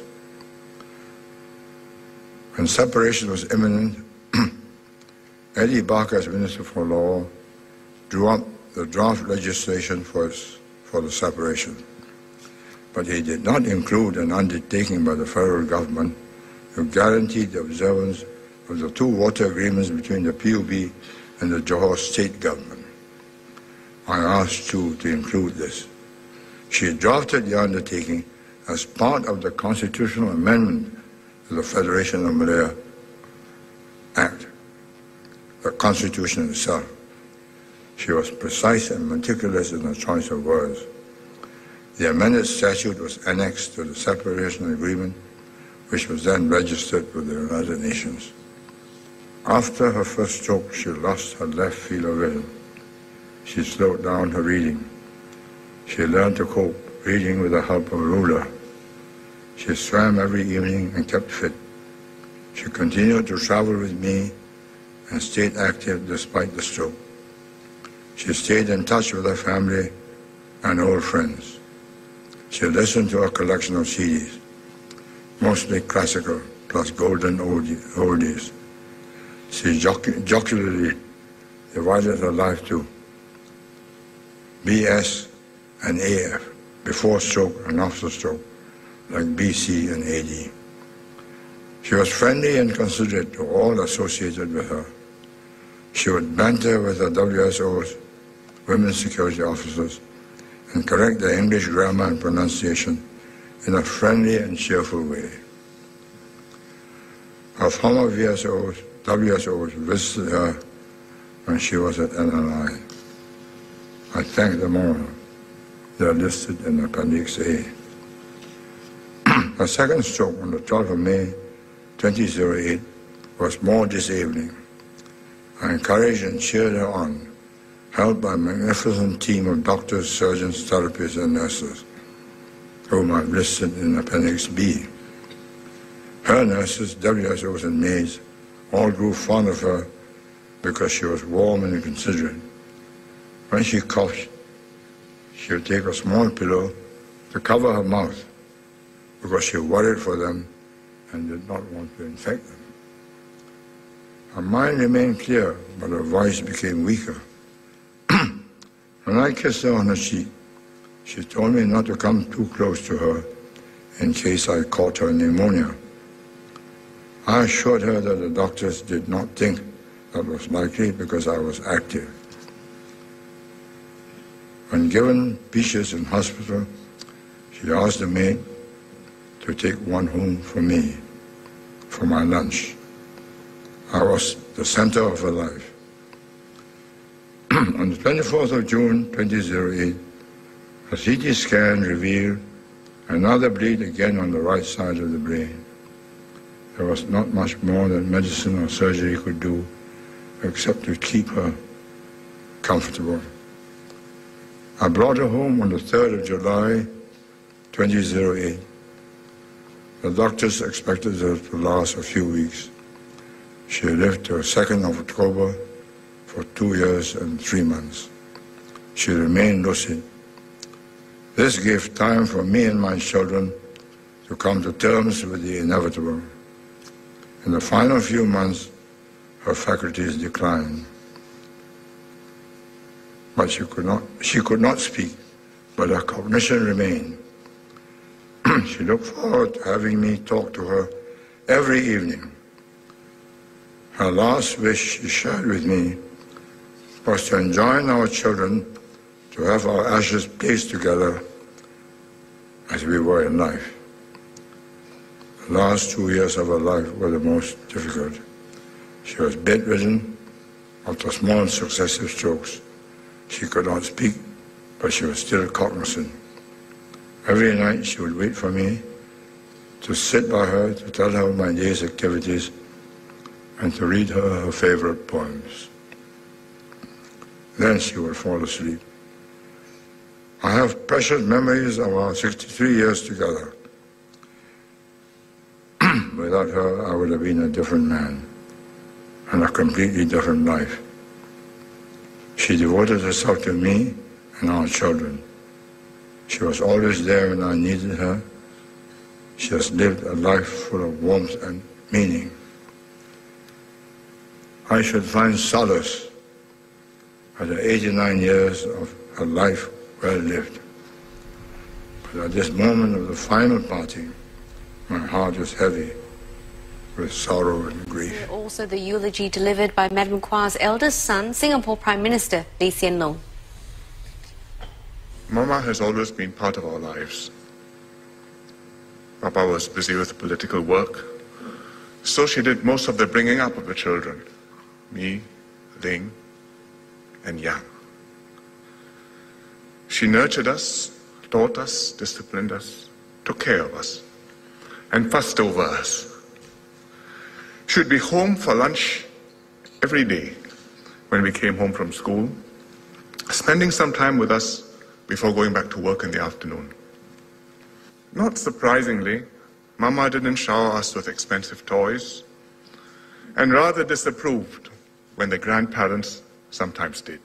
When separation was imminent, Eddie Barker, as Minister for Law, drew up the draft legislation for the separation. But he did not include an undertaking by the federal government to guarantee the observance of the two water agreements between the PUB and the Johor state government. I asked Chu to include this. She drafted the undertaking as part of the constitutional amendment to the Federation of Malaya Act, the Constitution itself. She was precise and meticulous in her choice of words. The amended statute was annexed to the separation agreement, which was then registered with the United Nations. After her first stroke, she lost her left field of vision. She slowed down her reading. She learned to cope, reading with the help of a ruler. She swam every evening and kept fit. She continued to travel with me and stayed active despite the stroke. She stayed in touch with her family and old friends. She listened to a collection of CDs, mostly classical, plus golden oldies. She jocularly divided her life to BS and AF, before stroke and after stroke, like BC and AD. She was friendly and considerate to all associated with her. She would banter with her WSOs, women security officers, and correct their English grammar and pronunciation in a friendly and cheerful way. Her former WSOs visited her when she was at NLI. I thank them all. They are listed in Appendix A. Her second stroke on the 12th of May, 2008, was more disabling. I encouraged and cheered her on, helped by a magnificent team of doctors, surgeons, therapists, and nurses, whom I've listed in Appendix B. Her nurses, WSOs, and maids all grew fond of her because she was warm and considerate. When she coughed, she would take a small pillow to cover her mouth because she worried for them and did not want to infect them. Her mind remained clear, but her voice became weaker. When I kissed her on her cheek, she told me not to come too close to her in case I caught her pneumonia. I assured her that the doctors did not think that was likely because I was active. When given peaches in hospital, she asked the maid to take one home for me, for my lunch. I was the center of her life. On the 24th of June, 2008, a CT scan revealed another bleed again on the right side of the brain. There was not much more that medicine or surgery could do except to keep her comfortable. I brought her home on the 3rd of July, 2008. The doctors expected her to last a few weeks. She lived till 2nd of October for 2 years and 3 months. She remained lucid. This gave time for me and my children to come to terms with the inevitable. In the final few months, her faculties declined. But she could not speak, but her cognition remained. She looked forward to having me talk to her every evening. Her last wish she shared with me was to enjoin our children to have our ashes placed together as we were in life. The last 2 years of her life were the most difficult. She was bedridden after small successive strokes. She could not speak, but she was still cognizant. Every night she would wait for me to sit by her, to tell her my day's activities, and to read her favorite poems. Then she would fall asleep. I have precious memories of our 63 years together. Without her, I would have been a different man and a completely different life. She devoted herself to me and our children. She was always there when I needed her. She has lived a life full of warmth and meaning. I should find solace at the 89 years of her life well lived. But at this moment of the final parting, my heart is heavy with sorrow and grief. Also the eulogy delivered by Madam Kwa's eldest son, Singapore Prime Minister Lee Hsien Loong. Mama has always been part of our lives. Papa was busy with political work, so she did most of the bringing up of the children, me, Ling, and Yang. She nurtured us, taught us, disciplined us, took care of us, and fussed over us. She would be home for lunch every day when we came home from school, spending some time with us before going back to work in the afternoon. Not surprisingly, Mama didn't shower us with expensive toys, and rather disapproved when the grandparents sometimes did.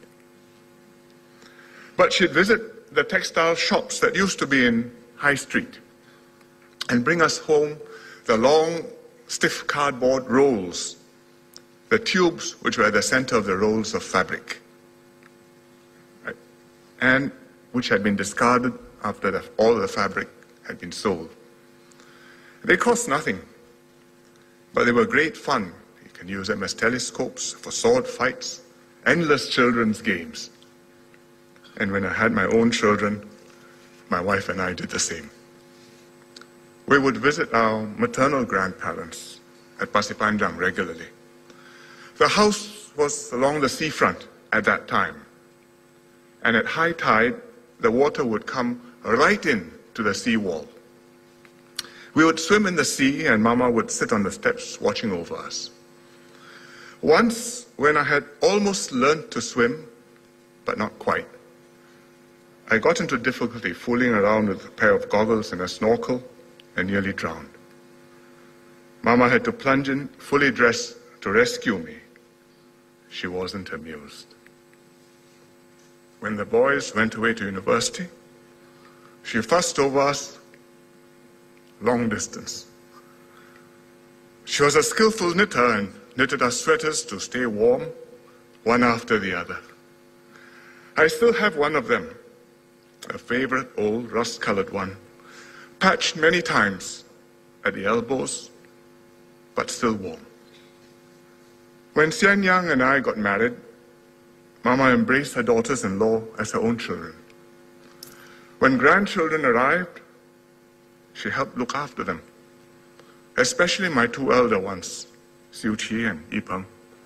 But she'd visit the textile shops that used to be in High Street and bring us home the long, stiff cardboard rolls, the tubes which were at the center of the rolls of fabric, right, and which had been discarded after all the fabric had been sold. They cost nothing, but they were great fun. You can use them as telescopes for sword fights, endless children's games. And when I had my own children, my wife and I did the same. We would visit our maternal grandparents at Pasir Panjang regularly. The house was along the seafront at that time, and at high tide, the water would come right in to the seawall. We would swim in the sea, and Mama would sit on the steps watching over us. Once, when I had almost learned to swim, but not quite, I got into difficulty fooling around with a pair of goggles and a snorkel and nearly drowned. Mama had to plunge in, fully dressed, to rescue me. She wasn't amused. When the boys went away to university, she fussed over us long distance. She was a skillful knitter and knitted us sweaters to stay warm, one after the other. I still have one of them, a favorite old rust-colored one, patched many times at the elbows, but still warm. When Xian Yang and I got married, Mama embraced her daughters-in-law as her own children. When grandchildren arrived, she helped look after them, especially my two elder ones, Siu Chi and Yipeng,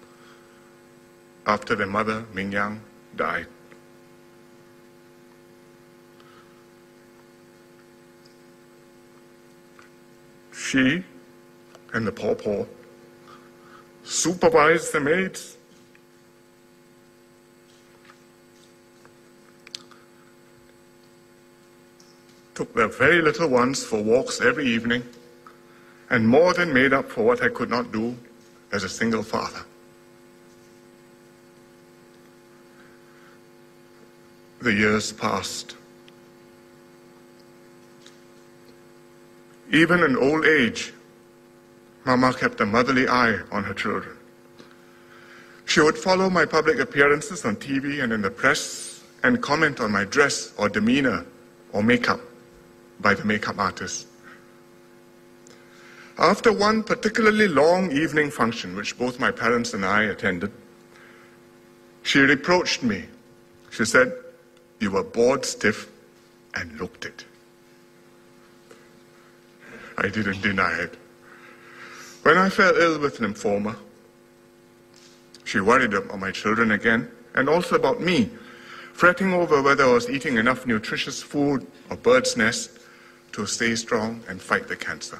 after their mother, Ming Yang, died. She and the Paw supervised the maids, took their very little ones for walks every evening, and more than made up for what I could not do as a single father. The years passed. Even in old age, Mama kept a motherly eye on her children. She would follow my public appearances on TV and in the press and comment on my dress or demeanor or makeup by the makeup artist. After one particularly long evening function, which both my parents and I attended, she reproached me. She said, "You were bored stiff and looked it." I didn't deny it. When I fell ill with lymphoma, she worried about my children again, and also about me, fretting over whether I was eating enough nutritious food or bird's nest to stay strong and fight the cancer.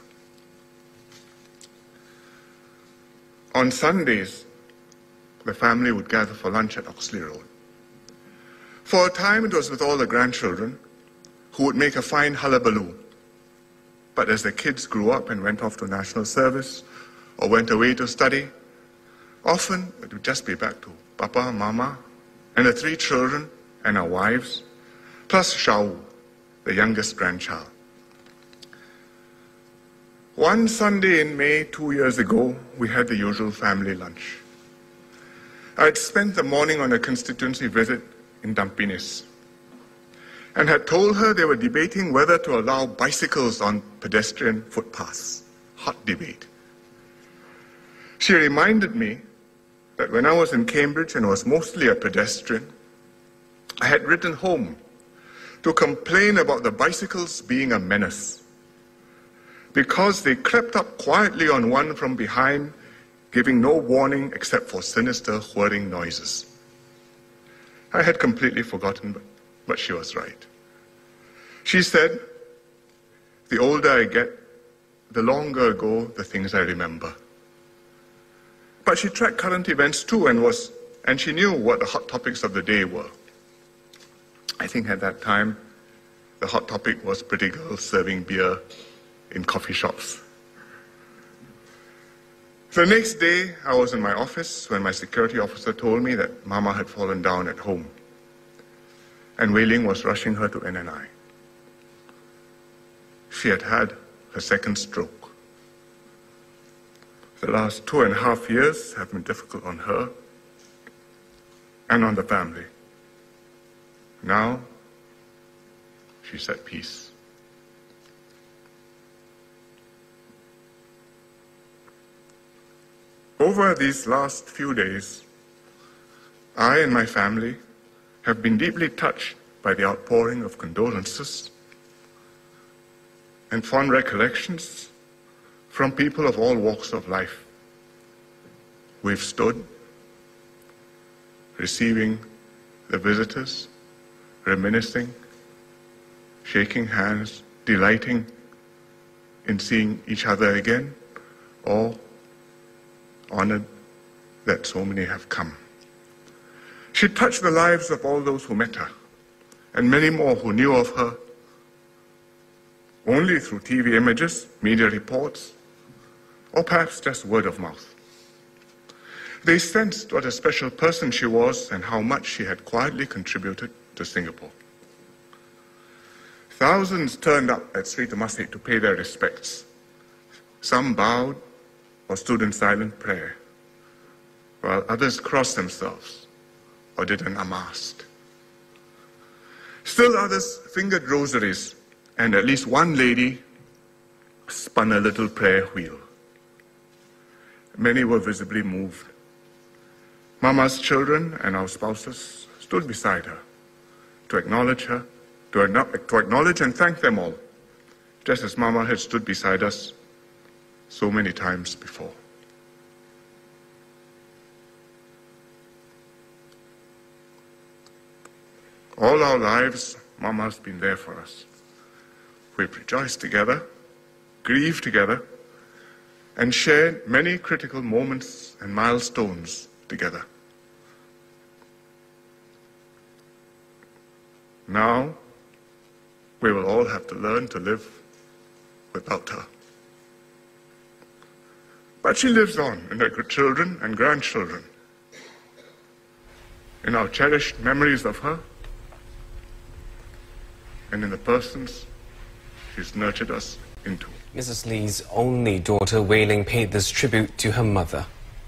On Sundays, the family would gather for lunch at Oxley Road. For a time, it was with all the grandchildren, who would make a fine hullabaloo. But as the kids grew up and went off to national service or went away to study, often it would just be back to Papa, Mama, and the three children and our wives, plus Shao, the youngest grandchild. One Sunday in May 2 years ago, we had the usual family lunch. I had spent the morning on a constituency visit in Dampinis and had told her they were debating whether to allow bicycles on pedestrian footpaths. Hot debate. She reminded me that when I was in Cambridge and was mostly a pedestrian, I had written home to complain about the bicycles being a menace, because they crept up quietly on one from behind, giving no warning except for sinister whirring noises. I had completely forgotten, but she was right. She said, the older I get, the longer ago the things I remember. But she tracked current events too, and she knew what the hot topics of the day were. I think at that time, the hot topic was pretty girls serving beer in coffee shops. The next day, I was in my office when my security officer told me that Mama had fallen down at home, and Wei Ling was rushing her to NNI. She had had her second stroke. The last 2.5 years have been difficult on her and on the family. Now, she's at peace. Over these last few days, I and my family have been deeply touched by the outpouring of condolences and fond recollections from people of all walks of life. We've stood, receiving the visitors, reminiscing, shaking hands, delighting in seeing each other again, or honored that so many have come. She touched the lives of all those who met her, and many more who knew of her only through TV images, media reports, or perhaps just word of mouth. They sensed what a special person she was and how much she had quietly contributed to Singapore. Thousands turned up at Sri Temasek to pay their respects. Some bowed or stood in silent prayer, while others crossed themselves or did an amast. Still others fingered rosaries, and at least one lady spun a little prayer wheel. Many were visibly moved. Mama's children and our spouses stood beside her to acknowledge her, to acknowledge and thank them all, just as Mama had stood beside us so many times before. All our lives, Mama's been there for us. We've rejoiced together, grieved together, and shared many critical moments and milestones together. Now, we will all have to learn to live without her. But she lives on in her children and grandchildren, in our cherished memories of her, and in the persons she's nurtured us into. Mrs. Lee's only daughter, Wei Ling, paid this tribute to her mother.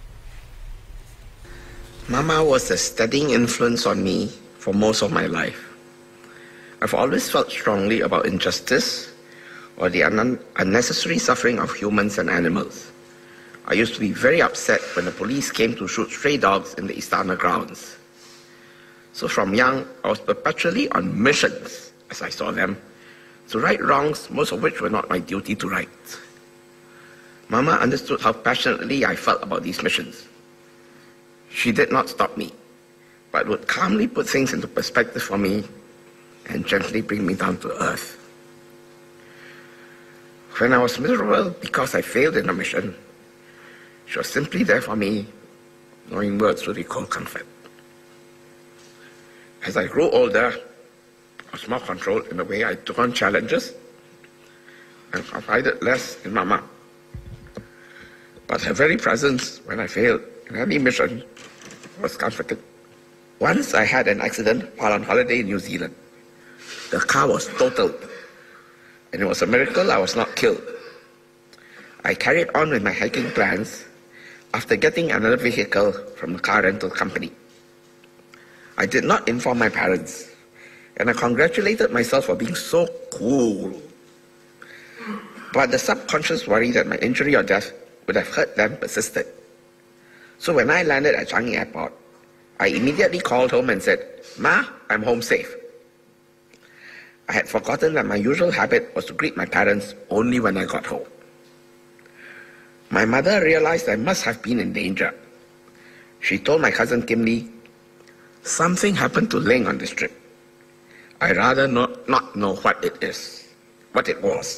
Mama was a steadying influence on me for most of my life. I've always felt strongly about injustice or the unnecessary suffering of humans and animals. I used to be very upset when the police came to shoot stray dogs in the Istana grounds. So from young, I was perpetually on missions, as I saw them, to right wrongs, most of which were not my duty to right. Mama understood how passionately I felt about these missions. She did not stop me, but would calmly put things into perspective for me and gently bring me down to earth. When I was miserable because I failed in a mission, she was simply there for me, knowing words to recall comfort. As I grew older, I was more controlled in the way I took on challenges and confided less in Mama. But her very presence when I failed in any mission was comforting. Once I had an accident while on holiday in New Zealand. The car was totaled, and it was a miracle I was not killed. I carried on with my hiking plans after getting another vehicle from the car rental company. I did not inform my parents, and I congratulated myself for being so cool. But the subconscious worry that my injury or death would have hurt them persisted. So when I landed at Changi Airport, I immediately called home and said, "Ma, I'm home safe." I had forgotten that my usual habit was to greet my parents only when I got home. My mother realized I must have been in danger. She told my cousin Kim Lee, "Something happened to Ling on this trip. I'd rather not know what it was."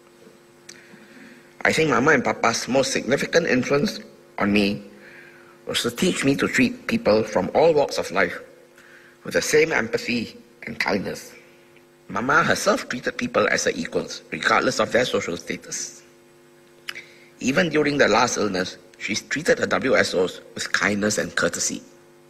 I think Mama and Papa's most significant influence on me was to teach me to treat people from all walks of life with the same empathy and kindness. Mama herself treated people as her equals, regardless of their social status. Even during the last illness, she treated her WSOs with kindness and courtesy.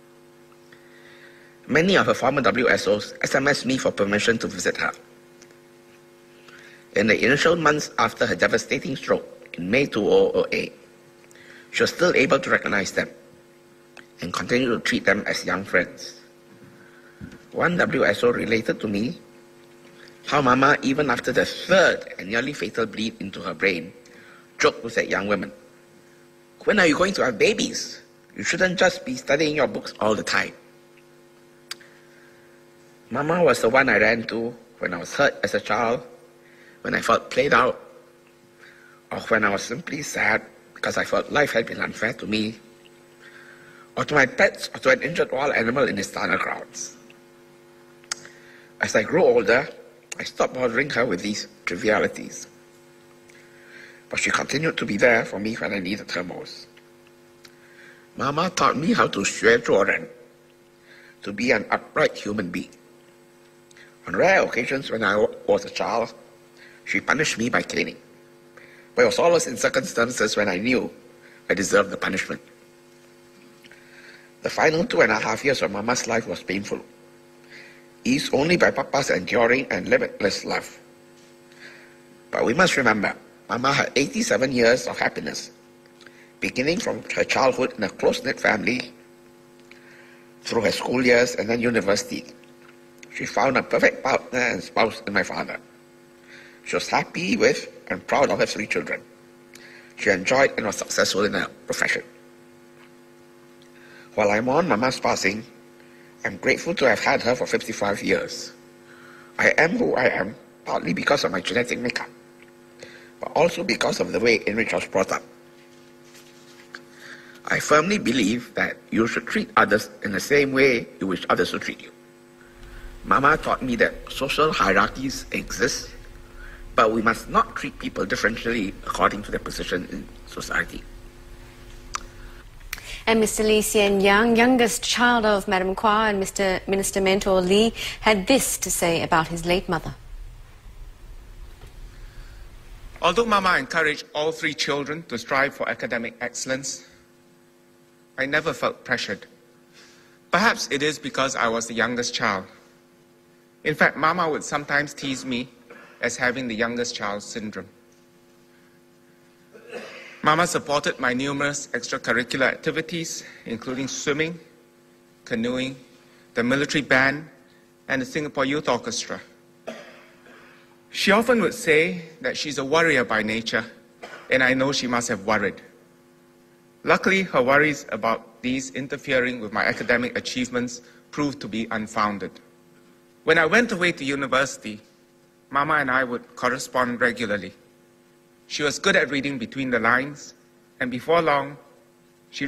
Many of her former WSOs SMSed me for permission to visit her. In the initial months after her devastating stroke in May 2008, she was still able to recognize them and continue to treat them as young friends. One WSO related to me how Mama, even after the third and nearly fatal bleed into her brain, joked with that young woman, "When are you going to have babies? You shouldn't just be studying your books all the time." Mama was the one I ran to when I was hurt as a child, when I felt played out, or when I was simply sad because I felt life had been unfair to me, or to my pets, or to an injured wild animal in Istana grounds. As I grew older, I stopped bothering her with these trivialities. But she continued to be there for me when I needed her most. Mama taught me how to 学做人, to be an upright human being. On rare occasions when I was a child, she punished me by caning. But it was always in circumstances when I knew I deserved the punishment. The final 2.5 years of Mama's life was painful, eased only by Papa's enduring and limitless love. But we must remember, Mama had 87 years of happiness, beginning from her childhood in a close-knit family, through her school years and then university. She found a perfect partner and spouse in my father. She was happy with and proud of her 3 children. She enjoyed and was successful in her profession. While I mourn Mama's passing, I'm grateful to have had her for 55 years. I am who I am, partly because of my genetic makeup, but also because of the way in which I was brought up. I firmly believe that you should treat others in the same way you wish others to treat you. Mama taught me that social hierarchies exist, but we must not treat people differentially according to their position in society. And Mr. Lee Hsien Yang, youngest child of Madam Kwa and Minister Mentor Lee, had this to say about his late mother. Although Mama encouraged all 3 children to strive for academic excellence, I never felt pressured. Perhaps it is because I was the youngest child. In fact, Mama would sometimes tease me as having the youngest child syndrome. Mama supported my numerous extracurricular activities, including swimming, canoeing, the military band, and the Singapore Youth Orchestra. She often would say that she's a worrier by nature, and I know she must have worried. Luckily, her worries about these interfering with my academic achievements proved to be unfounded. When I went away to university, Mama and I would correspond regularly. She was good at reading between the lines, and before long, she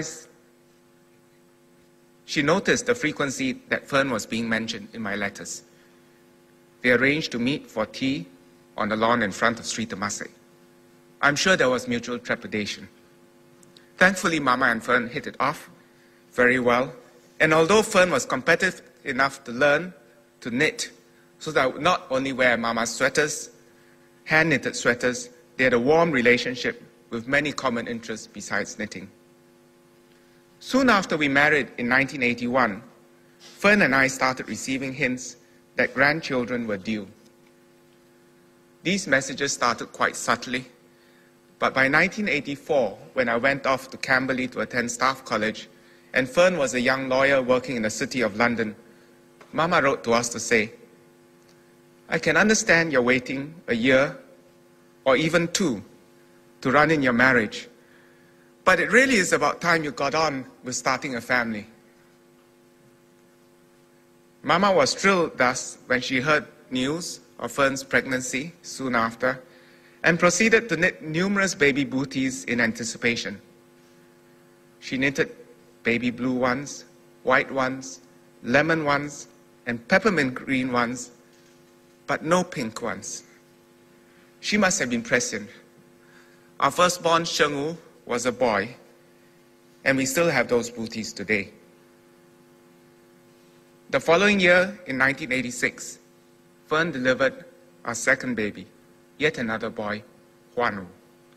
noticed the frequency that Fern was being mentioned in my letters. They arranged to meet for tea on the lawn in front of Sri Temasek. I'm sure there was mutual trepidation. Thankfully, Mama and Fern hit it off very well, and although Fern was competitive enough to learn to knit, so that I would not only wear Mama's sweaters, hand-knitted sweaters, they had a warm relationship with many common interests besides knitting. Soon after we married in 1981, Fern and I started receiving hints that grandchildren were due. These messages started quite subtly, but by 1984, when I went off to Camberley to attend Staff College, and Fern was a young lawyer working in the City of London, Mama wrote to us to say, "I can understand you're waiting a year or even 2 to run in your marriage, but it really is about time you got on with starting a family." Mama was thrilled thus when she heard news of Fern's pregnancy soon after and proceeded to knit numerous baby booties in anticipation. She knitted baby blue ones, white ones, lemon ones, and peppermint green ones, but no pink ones. She must have been prescient. Our firstborn, Sheng Wu, was a boy, and we still have those booties today. The following year, in 1986, Fern delivered our second baby, yet another boy, Huan Wu.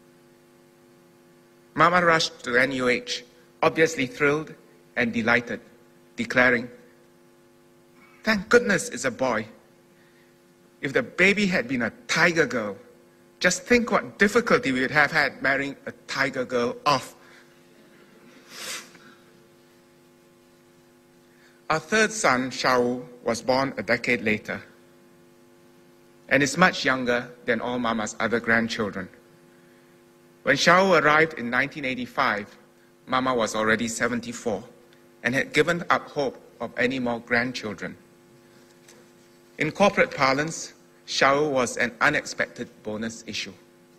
Mama rushed to NUH, obviously thrilled and delighted, declaring, "Thank goodness it's a boy. If the baby had been a tiger girl, just think what difficulty we would have had marrying a tiger girl off." Our third son, Xiao, was born a decade later and is much younger than all Mama's other grandchildren. When Xiao arrived in 1985, Mama was already 74 and had given up hope of any more grandchildren. In corporate parlance, Xiao was an unexpected bonus issue.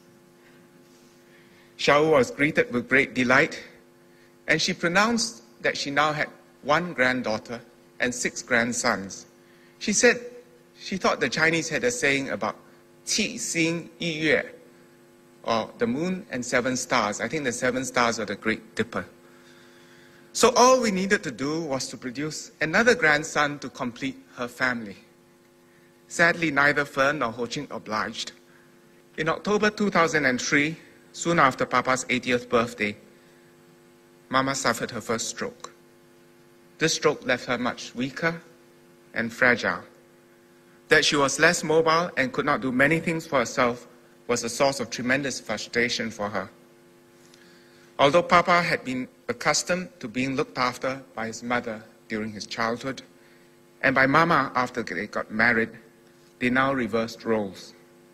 Xiao was greeted with great delight, and she pronounced that she now had 1 granddaughter and 6 grandsons. She said she thought the Chinese had a saying about qi xing yi yue, or the moon and 7 stars. I think the 7 stars are the Great Dipper. So all we needed to do was to produce another grandson to complete her family. Sadly, neither Fern nor Ho Ching obliged. In October 2003, soon after Papa's 80th birthday, Mama suffered her first stroke. This stroke left her much weaker and fragile. That she was less mobile and could not do many things for herself was a source of tremendous frustration for her. Although Papa had been accustomed to being looked after by his mother during his childhood and by Mama after they got married, they now reversed roles.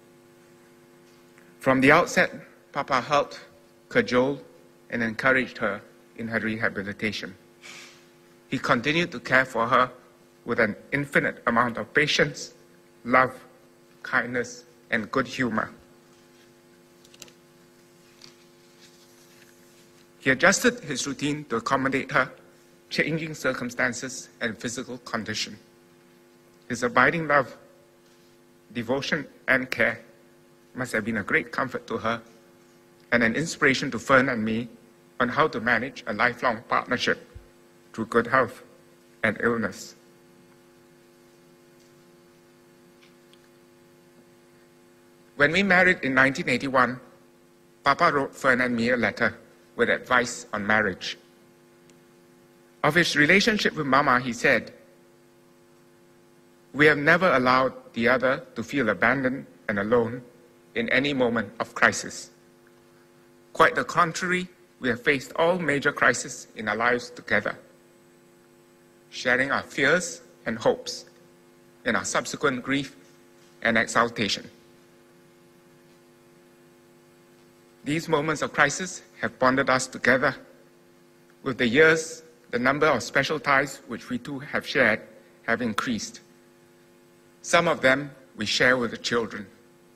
From the outset, Papa helped, cajoled, and encouraged her in her rehabilitation. He continued to care for her with an infinite amount of patience, love, kindness, and good humor. He adjusted his routine to accommodate her changing circumstances and physical condition. His abiding love, devotion, and care must have been a great comfort to her and an inspiration to Fern and me on how to manage a lifelong partnership through good health and illness. When we married in 1981, Papa wrote Fern and me a letter with advice on marriage. Of his relationship with Mama, he said, "We have never allowed the other to feel abandoned and alone in any moment of crisis. Quite the contrary, we have faced all major crises in our lives together, sharing our fears and hopes in our subsequent grief and exaltation. These moments of crisis have bonded us together. With the years, the number of special ties which we two have shared have increased. Some of them we share with the children.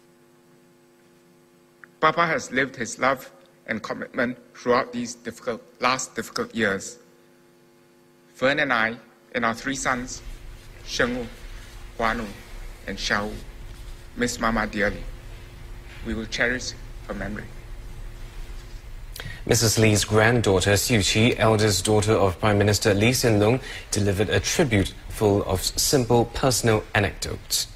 Papa has lived his love and commitment throughout these last difficult years. Fern and I, and our 3 sons, Sheng Wu, Huan Wu, and Xiao Wu, miss Mama dearly. We will cherish her memory." Mrs. Lee's granddaughter, Siu Qi, eldest daughter of Prime Minister Lee Hsien Loong, delivered a tribute full of simple personal anecdotes.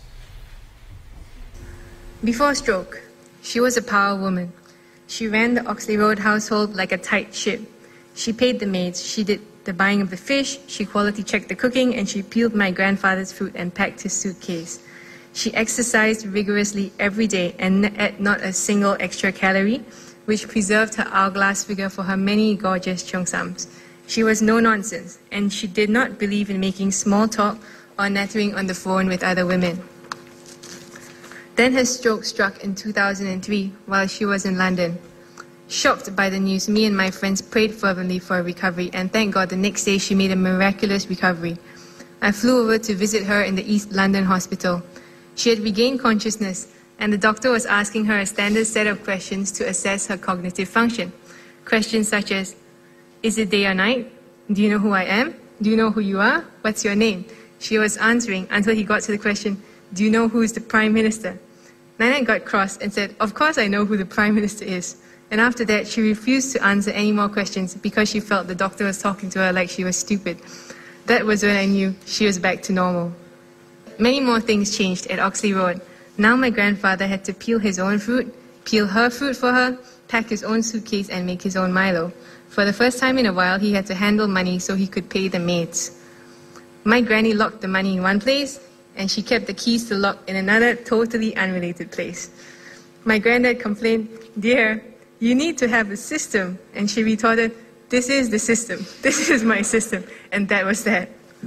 Before stroke, she was a power woman. She ran the Oxley Road household like a tight ship. She paid the maids, she did the buying of the fish, she quality checked the cooking, and she peeled my grandfather's fruit and packed his suitcase. She exercised rigorously every day and ate not a single extra calorie, which preserved her hourglass figure for her many gorgeous cheongsams. She was no nonsense, and she did not believe in making small talk or nattering on the phone with other women. Then her stroke struck in 2003 while she was in London. Shocked by the news, me and my friends prayed fervently for a recovery, and thank God the next day she made a miraculous recovery. I flew over to visit her in the East London hospital. She had regained consciousness, and the doctor was asking her a standard set of questions to assess her cognitive function. Questions such as, is it day or night? Do you know who I am? Do you know who you are? What's your name? She was answering until he got to the question, do you know who is the Prime Minister? Nana got cross and said, of course I know who the Prime Minister is. And after that, she refused to answer any more questions because she felt the doctor was talking to her like she was stupid. That was when I knew she was back to normal. Many more things changed at Oxley Road. Now my grandfather had to peel his own fruit, peel her fruit for her, pack his own suitcase and make his own Milo. For the first time in a while, he had to handle money so he could pay the maids. My granny locked the money in one place, and she kept the keys to lock in another totally unrelated place. My granddad complained, dear, you need to have a system. And she retorted, this is the system. This is my system. And that was that.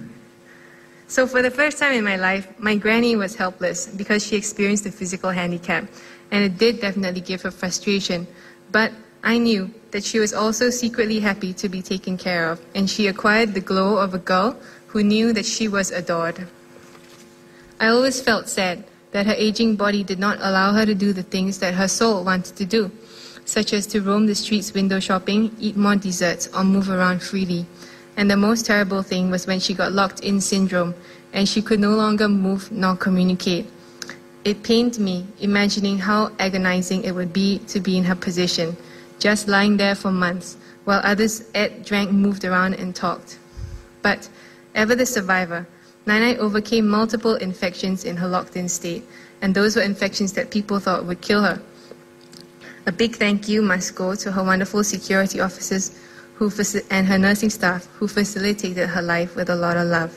So for the first time in my life, my granny was helpless because she experienced a physical handicap. And it did definitely give her frustration. But I knew that she was also secretly happy to be taken care of. And she acquired the glow of a girl who knew that she was adored. I always felt sad that her aging body did not allow her to do the things that her soul wanted to do, such as to roam the streets window shopping, eat more desserts, or move around freely. And the most terrible thing was when she got locked-in syndrome and she could no longer move nor communicate. It pained me, imagining how agonizing it would be to be in her position, just lying there for months, while others ate, drank, moved around, and talked. But, ever the survivor, Nainai overcame multiple infections in her locked-in state, and those were infections that people thought would kill her. A big thank you must go to her wonderful security officers and her nursing staff who facilitated her life with a lot of love.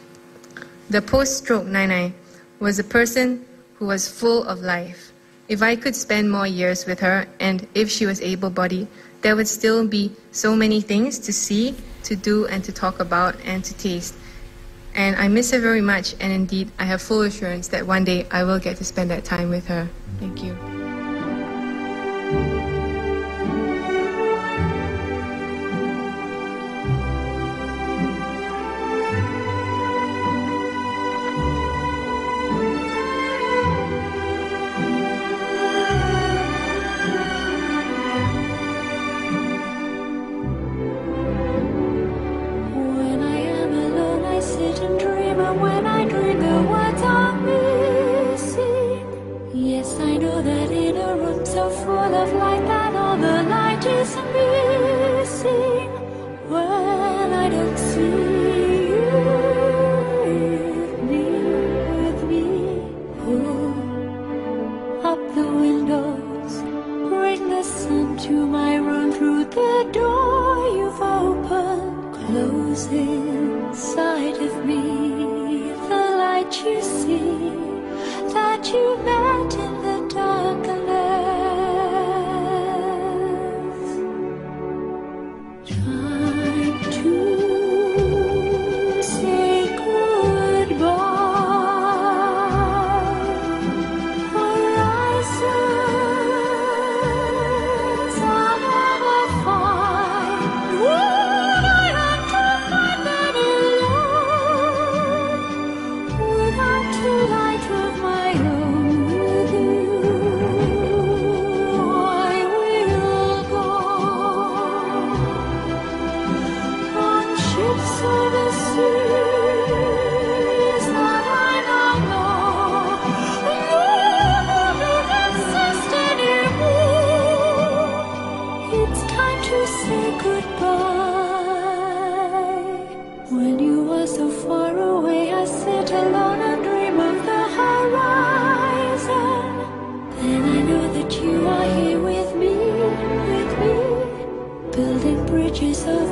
The post-stroke Nainai was a person who was full of life. If I could spend more years with her, and if she was able-bodied, there would still be so many things to see, to do, and to talk about, and to taste. And I miss her very much, and indeed, I have full assurance that one day I will get to spend that time with her. Thank you. Building bridges over